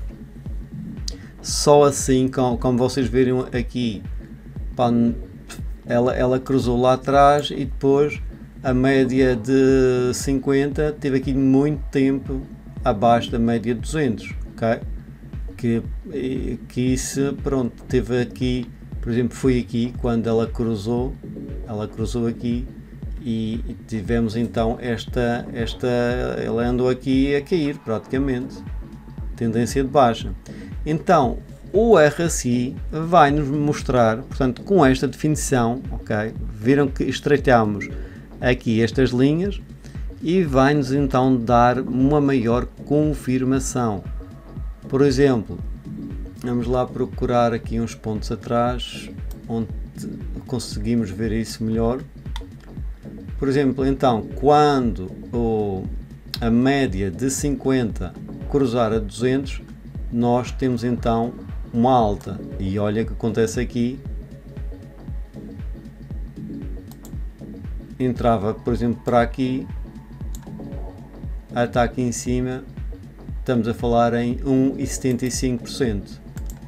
só assim, como, como vocês viram aqui, pá, ela, ela cruzou lá atrás e depois a média de cinquenta teve aqui muito tempo abaixo da média de duzentos, ok? Que, que isso, pronto, teve aqui, por exemplo, foi aqui quando ela cruzou, ela cruzou aqui e, e tivemos então esta, esta, ela andou aqui a cair praticamente, tendência de baixa. Então o R S I vai nos mostrar, portanto com esta definição, ok, viram que estreitamos aqui estas linhas e vai-nos então dar uma maior confirmação. Por exemplo, vamos lá procurar aqui uns pontos atrás onde conseguimos ver isso melhor. Por exemplo, então, quando o, a média de cinquenta cruzar a duzentos, nós temos então uma alta. E olha o que acontece aqui. Entrava, por exemplo, para aqui, está aqui em cima, estamos a falar em um vírgula setenta e cinco por cento.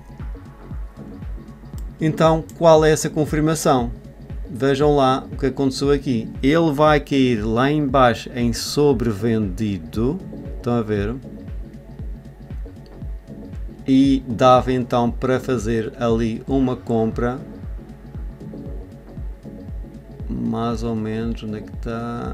Então, qual é essa confirmação? Vejam lá o que aconteceu aqui. Ele vai cair lá em baixo em sobrevendido, estão a ver? E dava então para fazer ali uma compra, mais ou menos, onde é que está?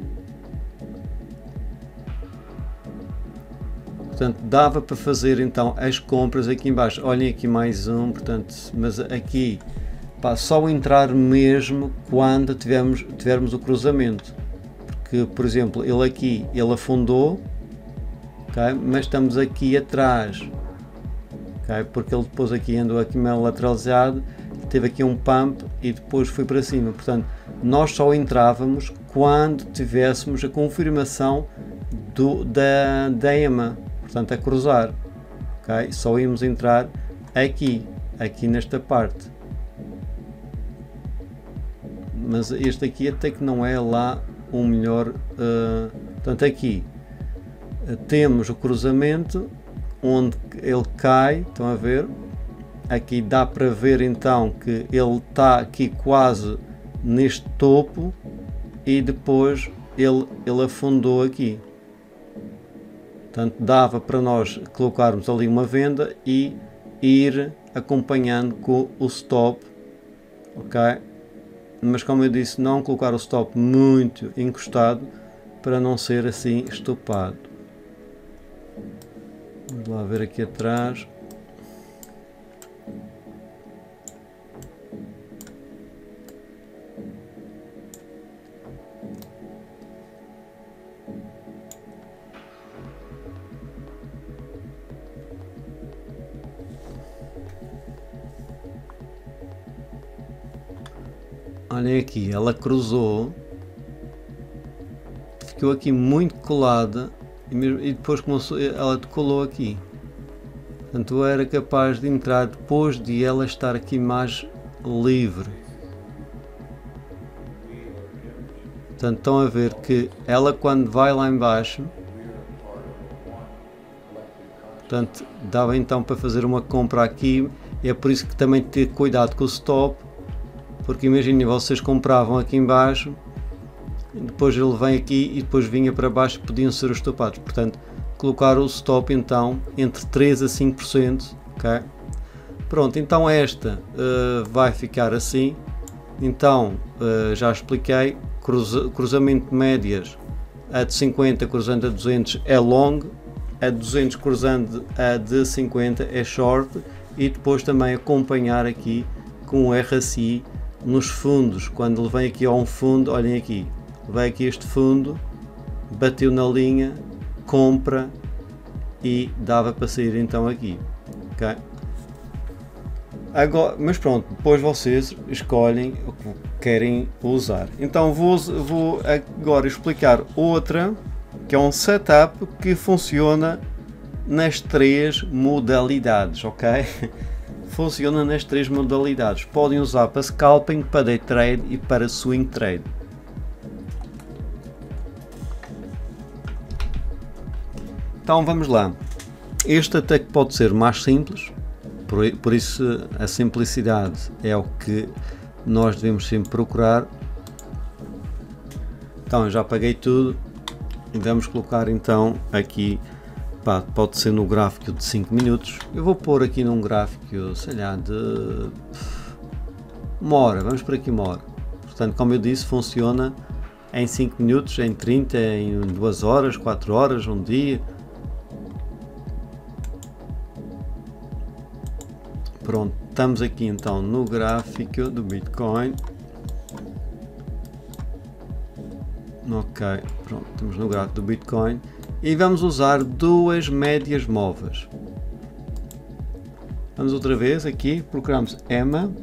Portanto, dava para fazer então as compras aqui em baixo. Olhem aqui mais um, portanto, mas aqui pá, só entrar mesmo quando tivermos, tivermos o cruzamento. Porque, por exemplo, ele aqui, ele afundou, okay? Mas estamos aqui atrás, okay? Porque ele depois aqui andou aqui meio lateralizado, teve aqui um pump e depois foi para cima. Portanto, nós só entrávamos quando tivéssemos a confirmação do, da, da E M A, portanto a cruzar, okay? Só íamos entrar aqui, aqui nesta parte. Mas este aqui até que não é lá o melhor, uh, portanto aqui uh, temos o cruzamento onde ele cai, estão a ver? Aqui dá para ver então que ele está aqui quase neste topo e depois ele, ele afundou aqui. Portanto, dava para nós colocarmos ali uma venda e ir acompanhando com o stop, ok? Mas como eu disse, não colocar o stop muito encostado para não ser assim estopado. Vamos lá ver aqui atrás. Olhem aqui, ela cruzou, ficou aqui muito colada e, mesmo, e depois começou, ela decolou aqui. Portanto, eu era capaz de entrar depois de ela estar aqui mais livre. Portanto, estão a ver que ela quando vai lá embaixo, portanto, dava então para fazer uma compra aqui. E é por isso que também ter cuidado com o stop. Porque imaginem, vocês compravam aqui em baixo, depois ele vem aqui e depois vinha para baixo, podiam ser os topados. Portanto, colocar o stop então entre três a cinco por cento, ok? Pronto, então esta uh, vai ficar assim. Então, uh, já expliquei, cruza, cruzamento de médias, a de cinquenta cruzando a duzentos é long, a de duzentos cruzando a de cinquenta é short, e depois também acompanhar aqui com o R S I nos fundos. Quando ele vem aqui a um fundo, olhem aqui, vai aqui este fundo, bateu na linha, compra e dava para sair então aqui, ok? Agora, mas pronto, depois vocês escolhem o que querem usar. Então vou, vou agora explicar outra, que é um setup que funciona nas três modalidades, ok? Funciona nas três modalidades. Podem usar para scalping, para day trade e para swing trade. Então vamos lá. Este até que pode ser mais simples, por, por isso a simplicidade é o que nós devemos sempre procurar. Então eu já apaguei tudo e vamos colocar então aqui. Pá, pode ser no gráfico de cinco minutos. Eu vou pôr aqui num gráfico, sei lá, de uma hora. Vamos por aqui uma hora. Portanto, como eu disse, funciona em cinco minutos, em trinta, em duas horas, quatro horas, um dia. Pronto, estamos aqui então no gráfico do Bitcoin. Ok, pronto, estamos no gráfico do Bitcoin e vamos usar duas médias móveis. Vamos outra vez aqui, procuramos E M A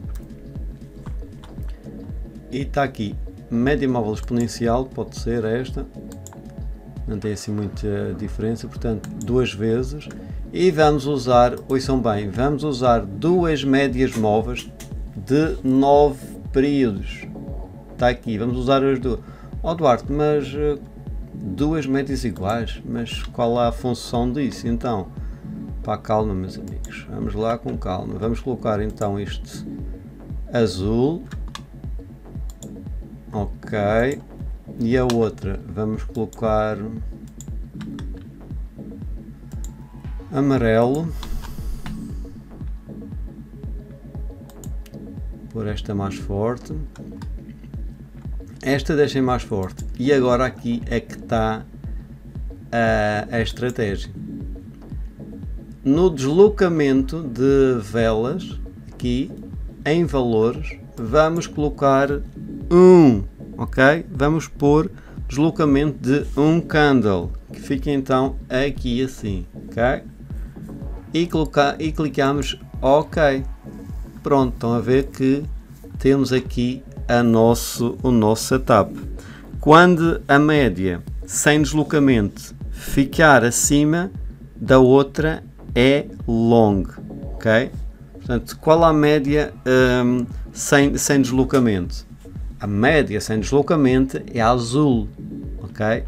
e está aqui média móvel exponencial, pode ser esta, não tem assim muita diferença, portanto duas vezes, e vamos usar, ouçam bem, vamos usar duas médias móveis de nove períodos. Está aqui, vamos usar as duas. Oh Duarte, mas uh, duas médias iguais, mas qual é a função disso? Então, pá, calma meus amigos, vamos lá com calma, vamos colocar então este azul, ok, e a outra vamos colocar amarelo, por esta mais forte. Esta deixem mais forte, e agora aqui é que está a, a estratégia. No deslocamento de velas, aqui em valores, vamos colocar um, ok? Vamos pôr deslocamento de um candle, que fica então aqui assim, ok? E, colocar, e clicamos ok. Pronto, estão a ver que temos aqui a nosso, o nosso setup. Quando a média sem deslocamento ficar acima da outra é long, ok? Portanto, qual a média um, sem, sem deslocamento? A média sem deslocamento é azul, ok?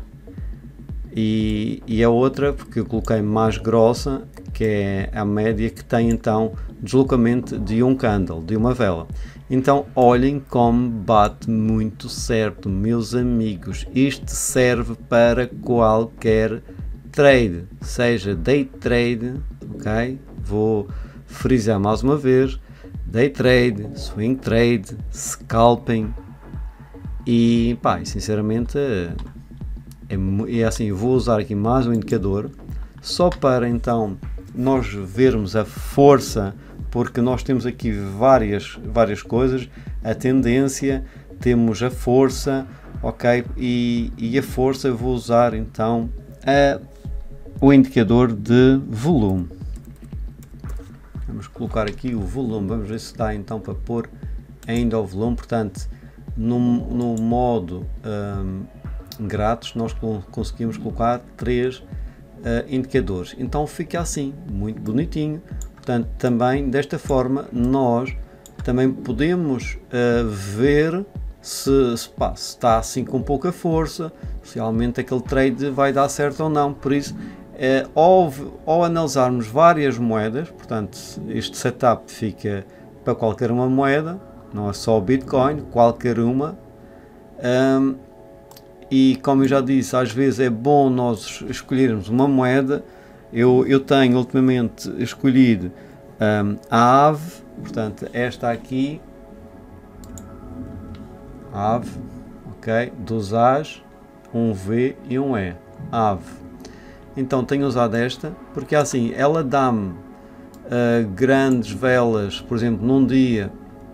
E, e a outra, porque eu coloquei mais grossa, que é a média que tem então deslocamento de um candle, de uma vela. Então olhem como bate muito certo, meus amigos. Isto serve para qualquer trade, seja day trade, ok? Vou frisar mais uma vez, day trade, swing trade, scalping e pá, sinceramente é, é assim, vou usar aqui mais um indicador só para então nós vermos a força, porque nós temos aqui várias, várias coisas, a tendência, temos a força, ok, e, e a força eu vou usar então a, o indicador de volume. Vamos colocar aqui o volume, vamos ver se dá então para pôr ainda o volume, portanto no, no modo um, grátis nós conseguimos colocar três uh, indicadores, então fica assim, muito bonitinho. Portanto, também desta forma nós também podemos uh, ver se, se, pá, se está assim com pouca força, se realmente aquele trade vai dar certo ou não. Por isso, uh, ao, ao analisarmos várias moedas, portanto, este setup fica para qualquer uma moeda, não é só o Bitcoin, qualquer uma. Um, e como eu já disse, às vezes é bom nós escolhermos uma moeda. Eu, eu tenho ultimamente escolhido um, a A V, portanto esta aqui, A V, ok, dois A's, um V e um E, A V. Então tenho usado esta, porque assim, ela dá-me uh, grandes velas, por exemplo, num dia,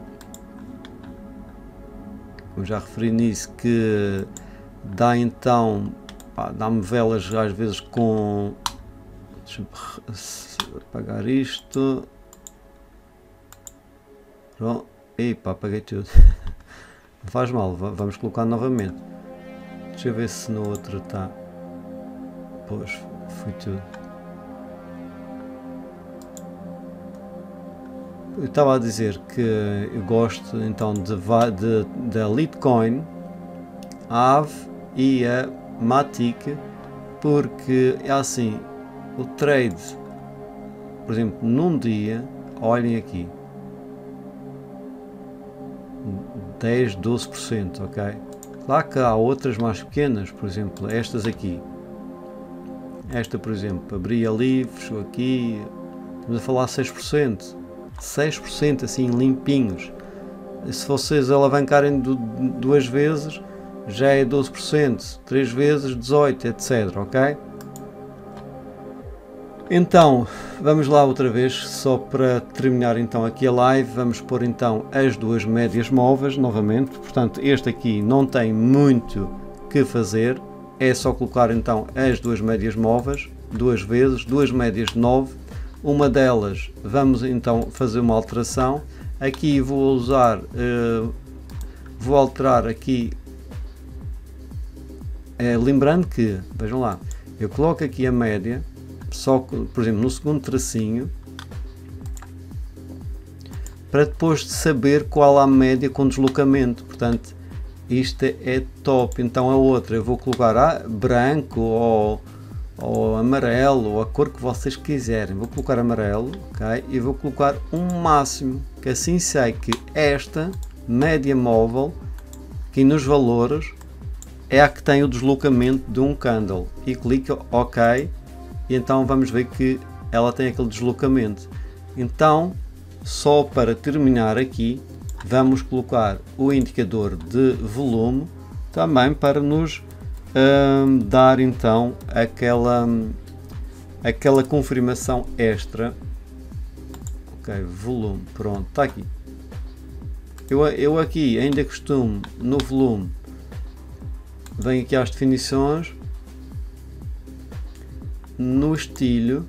como já referi nisso, que dá então, dá-me velas às vezes com... Deixa-me apagar isto. Pronto. Epa, apaguei tudo. Não faz mal, vamos colocar novamente. Deixa eu ver se no outro está. Pois, foi tudo. Eu estava a dizer que eu gosto então de, de, da Litecoin, a A V e a Matic, porque é assim. O trade, por exemplo, num dia, olhem aqui, dez, doze por cento, ok? Claro que há outras mais pequenas, por exemplo, estas aqui. Esta, por exemplo, abri ali, fechou aqui, estamos a falar seis por cento, seis por cento assim limpinhos. Se vocês alavancarem duas vezes, já é doze por cento, três vezes dezoito por cento, etc, ok? Então, vamos lá outra vez, só para terminar então aqui a live, vamos pôr então as duas médias móveis novamente. Portanto, este aqui não tem muito que fazer, é só colocar então as duas médias móveis, duas vezes, duas médias de nove, uma delas vamos então fazer uma alteração, aqui vou usar, uh, vou alterar aqui, uh, lembrando que, vejam lá, eu coloco aqui a média, só por exemplo no segundo tracinho, para depois de saber qual a média com deslocamento, portanto isto é top. Então a outra eu vou colocar ah, branco ou, ou amarelo, ou a cor que vocês quiserem, vou colocar amarelo, ok? E vou colocar um máximo, que assim sei que esta média móvel, aqui nos valores, é a que tem o deslocamento de um candle, e clico OK, e então vamos ver que ela tem aquele deslocamento. Então, só para terminar aqui, vamos colocar o indicador de volume também para nos hum, dar então aquela, aquela confirmação extra. Ok, volume, pronto, está aqui. Eu, eu aqui ainda costumo no volume, venho aqui às definições, no estilo,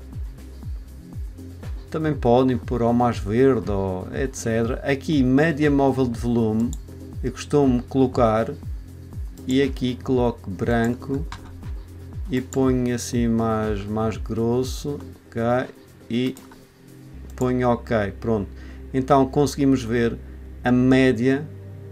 também podem pôr ao mais verde ou etcétera. Aqui média móvel de volume eu costumo colocar, e aqui coloco branco e ponho assim mais, mais grosso, ok, e ponho OK, pronto. Então conseguimos ver a média,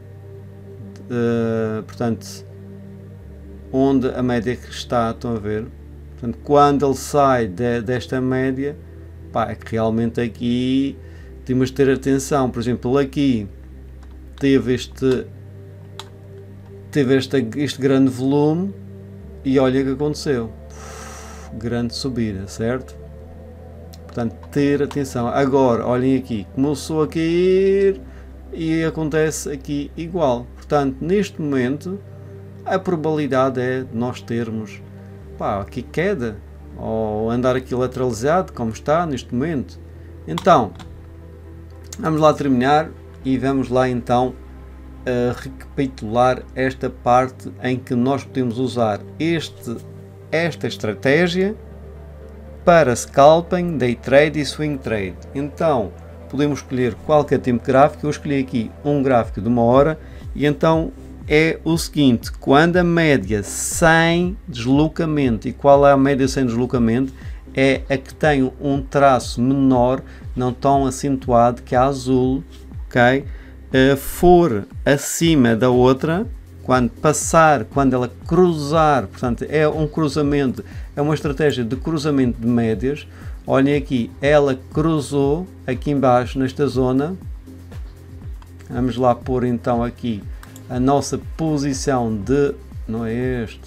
uh, portanto onde a média que está, estão a ver, portanto quando ele sai de, desta média, pá, é que realmente aqui temos de ter atenção. Por exemplo, aqui teve este teve este, este grande volume e olha o que aconteceu, Uf, grande subida, certo? Portanto, ter atenção. Agora, olhem aqui, começou a cair e acontece aqui igual. Portanto, neste momento a probabilidade é de nós termos, pá, aqui queda, ou andar aqui lateralizado como está neste momento. Então vamos lá terminar e vamos lá então a recapitular esta parte em que nós podemos usar este, esta estratégia para scalping, day trade e swing trade. Então podemos escolher qualquer tempo gráfico. Eu escolhi aqui um gráfico de uma hora, e então é o seguinte: quando a média sem deslocamento, e qual é a média sem deslocamento? É a que tem um traço menor, não tão acentuado, que a azul, ok? Uh, for acima da outra, quando passar, quando ela cruzar, portanto é um cruzamento, é uma estratégia de cruzamento de médias. Olhem aqui, ela cruzou aqui embaixo nesta zona. Vamos lá pôr então aqui a nossa posição de, não é este,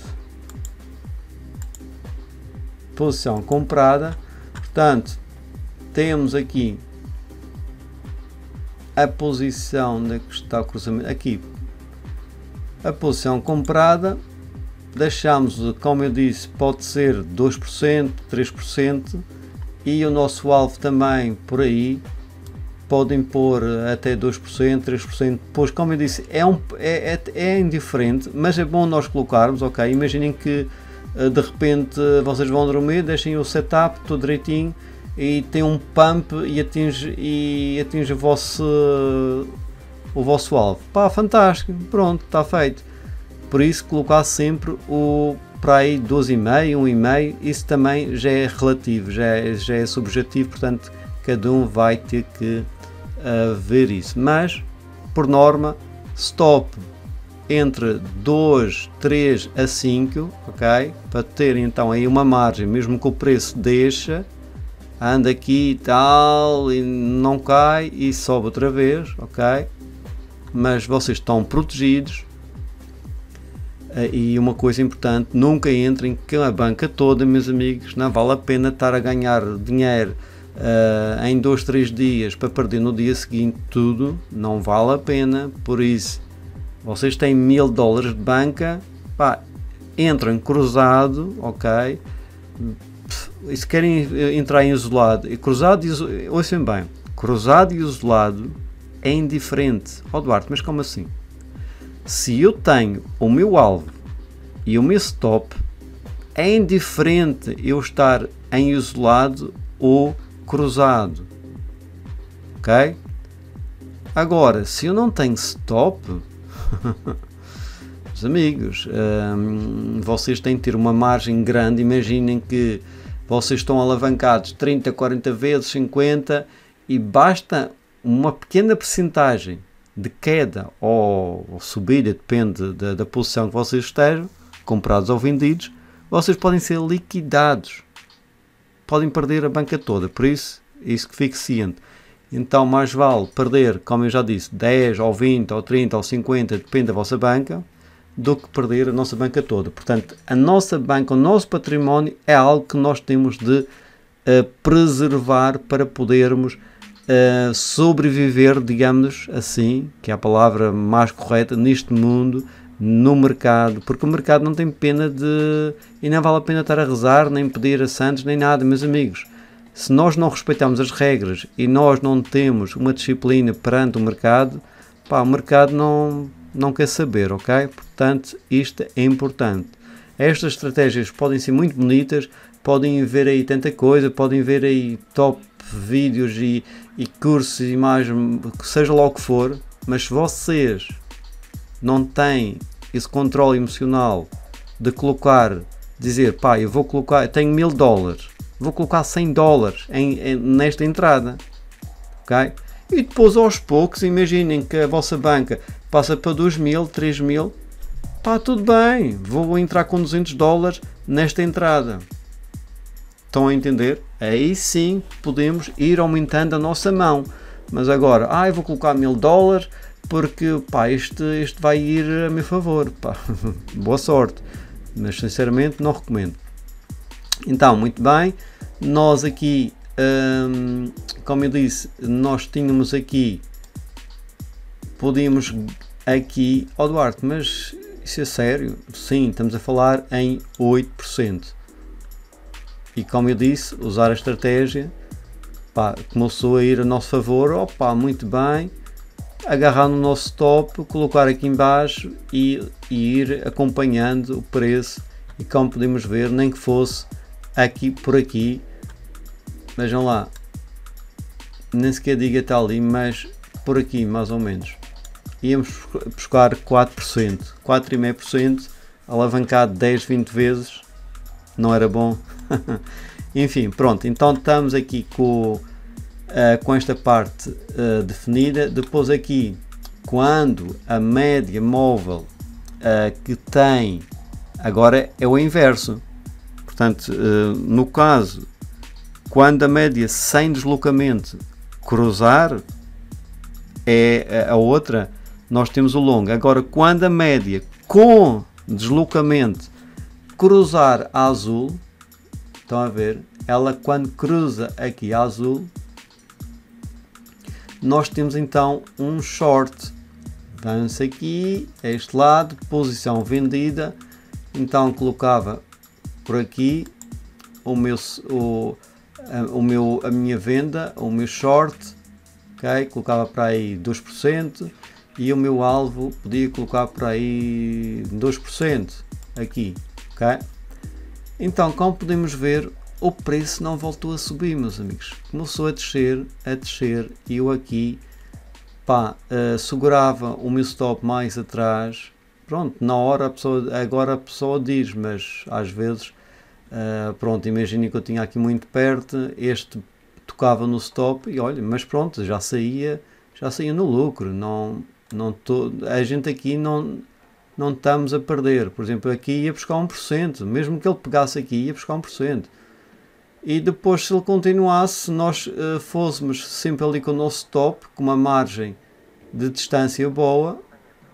posição comprada. Portanto, temos aqui a posição, onde é que está o cruzamento, aqui a posição comprada, deixamos, como eu disse, pode ser dois por cento, três por cento, e o nosso alvo também por aí, podem pôr até dois por cento, três por cento, pois como eu disse, é, um, é, é, é indiferente, mas é bom nós colocarmos, ok? Imaginem que de repente vocês vão dormir, deixem o setup tudo direitinho e tem um pump e atinge, e atinge o vosso, o vosso alvo. Pá, fantástico, pronto, está feito. Por isso colocar sempre o para aí doze vírgula cinco, um vírgula cinco, isso também já é relativo, já é, já é subjetivo, portanto cada um vai ter que uh, ver isso, mas por norma stop entre dois, três a cinco, ok? Para ter então aí uma margem, mesmo que o preço deixa, anda aqui e tal, e não cai e sobe outra vez, ok? Mas vocês estão protegidos. E uma coisa importante, nunca entrem com a banca toda, meus amigos, não vale a pena estar a ganhar dinheiro uh, em dois, três dias para perder no dia seguinte tudo, não vale a pena. Por isso, vocês têm mil dólares de banca, pá, entram cruzado, ok? E se querem entrar em isolado, e cruzado, e ouçam bem, cruzado e isolado é indiferente. Ó oh, Duarte, mas como assim? Se eu tenho o meu alvo e o meu stop é indiferente eu estar em isolado ou cruzado, ok? Agora, se eu não tenho stop, meus amigos, hum, vocês têm que ter uma margem grande. Imaginem que vocês estão alavancados trinta, quarenta vezes, cinquenta, e basta uma pequena percentagem de queda ou, ou subida, depende da, da posição que vocês estejam, comprados ou vendidos, vocês podem ser liquidados, podem perder a banca toda. Por isso, isso que fique ciente. Então mais vale perder, como eu já disse, dez ou vinte ou trinta ou cinquenta, depende da vossa banca, do que perder a nossa banca toda. Portanto, a nossa banca, o nosso património é algo que nós temos de uh, preservar para podermos uh, sobreviver, digamos assim, que é a palavra mais correta, neste mundo, no mercado, porque o mercado não tem pena de... e não vale a pena estar a rezar, nem pedir a santos, nem nada, meus amigos. Se nós não respeitamos as regras e nós não temos uma disciplina perante o mercado, pá, o mercado não, não quer saber, ok? Portanto, isto é importante. Estas estratégias podem ser muito bonitas, podem ver aí tanta coisa, podem ver aí top vídeos e, e cursos, imagens, seja lá o que for, mas se vocês não têm esse controle emocional de colocar, dizer, pá, eu vou colocar, eu tenho mil dólares, vou colocar cem dólares em, em, nesta entrada, ok? E depois aos poucos, imaginem que a vossa banca passa para dois mil, três mil, pá, tudo bem, vou entrar com duzentos dólares nesta entrada. Estão a entender? Aí sim podemos ir aumentando a nossa mão. Mas agora, ah, eu vou colocar mil dólares porque, pá, este, este vai ir a meu favor, pá, boa sorte. Mas sinceramente não recomendo. Então, muito bem, nós aqui, hum, como eu disse, nós tínhamos aqui, podíamos aqui, ó oh Duarte, mas isso é sério? Sim, estamos a falar em oito por cento. E como eu disse, usar a estratégia, pá, começou a ir a nosso favor, opa, muito bem, agarrar no nosso stop, colocar aqui em baixo e, e ir acompanhando o preço. E como podemos ver, nem que fosse aqui por aqui, vejam lá, nem sequer diga está ali, mas por aqui mais ou menos, íamos buscar quatro por cento, quatro vírgula cinco por cento, alavancado dez, vinte vezes, não era bom. Enfim, pronto, então estamos aqui com, uh, com esta parte uh, definida. Depois aqui, quando a média móvel uh, que tem, agora é o inverso. Portanto, no caso, quando a média sem deslocamento cruzar, é a outra, nós temos o longo. Agora, quando a média com deslocamento cruzar a azul, estão a ver? Ela quando cruza aqui a azul, nós temos então um short. Vamos aqui, a este lado, posição vendida, então colocava por aqui o meu, o, a, o meu, a minha venda, o meu short, ok? Colocava para aí dois por cento e o meu alvo podia colocar para aí dois por cento aqui, ok? Então, como podemos ver, o preço não voltou a subir, meus amigos, começou a descer, a descer, e eu aqui, pá, uh, segurava o meu stop mais atrás. Pronto, na hora a pessoa, agora a pessoa diz, mas às vezes, uh, pronto, imaginem que eu tinha aqui muito perto, este tocava no stop e olha, mas pronto, já saía, já saía no lucro, não, não tô, a gente aqui não, não estamos a perder. Por exemplo, aqui ia buscar um por cento, mesmo que ele pegasse aqui ia buscar um por cento. E depois, se ele continuasse, se nós uh, fôssemos sempre ali com o nosso stop, com uma margem de distância boa,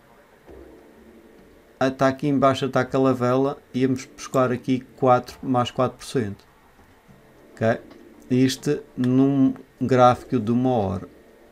está aqui em baixo, está aquela vela, íamos buscar aqui quatro, mais quatro por cento. Ok? Isto num gráfico de uma hora.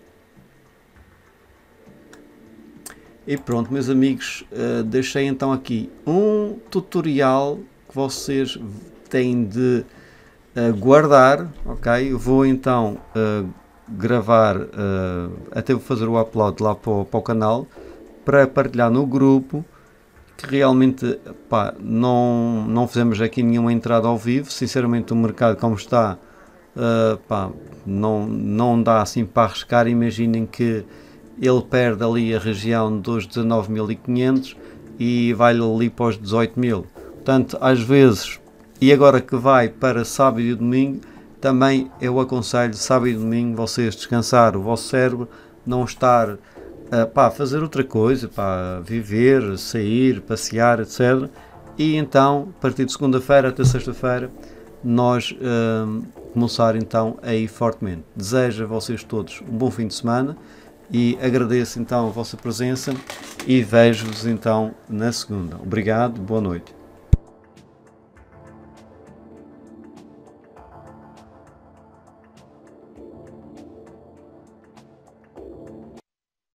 E pronto, meus amigos, uh, deixei então aqui um tutorial que vocês têm de uh, guardar, ok? Eu vou então uh, gravar, uh, até vou fazer o upload lá para o, para o canal, para partilhar no grupo, que realmente, pá, não, não fizemos aqui nenhuma entrada ao vivo. Sinceramente, o mercado como está, uh, pá, não, não dá assim para arriscar. Imaginem que ele perde ali a região dos dezanove mil e quinhentos e vai ali para os dezoito mil. Portanto, às vezes, e agora que vai para sábado e domingo, também eu aconselho sábado e domingo vocês descansar o vosso cérebro, não estar uh, pá, fazer outra coisa, pá, viver, sair, passear, etcétera. E então, a partir de segunda-feira até sexta-feira, nós uh, começar então a ir fortemente. Desejo a vocês todos um bom fim de semana e agradeço então a vossa presença e vejo-vos então na segunda. Obrigado, boa noite.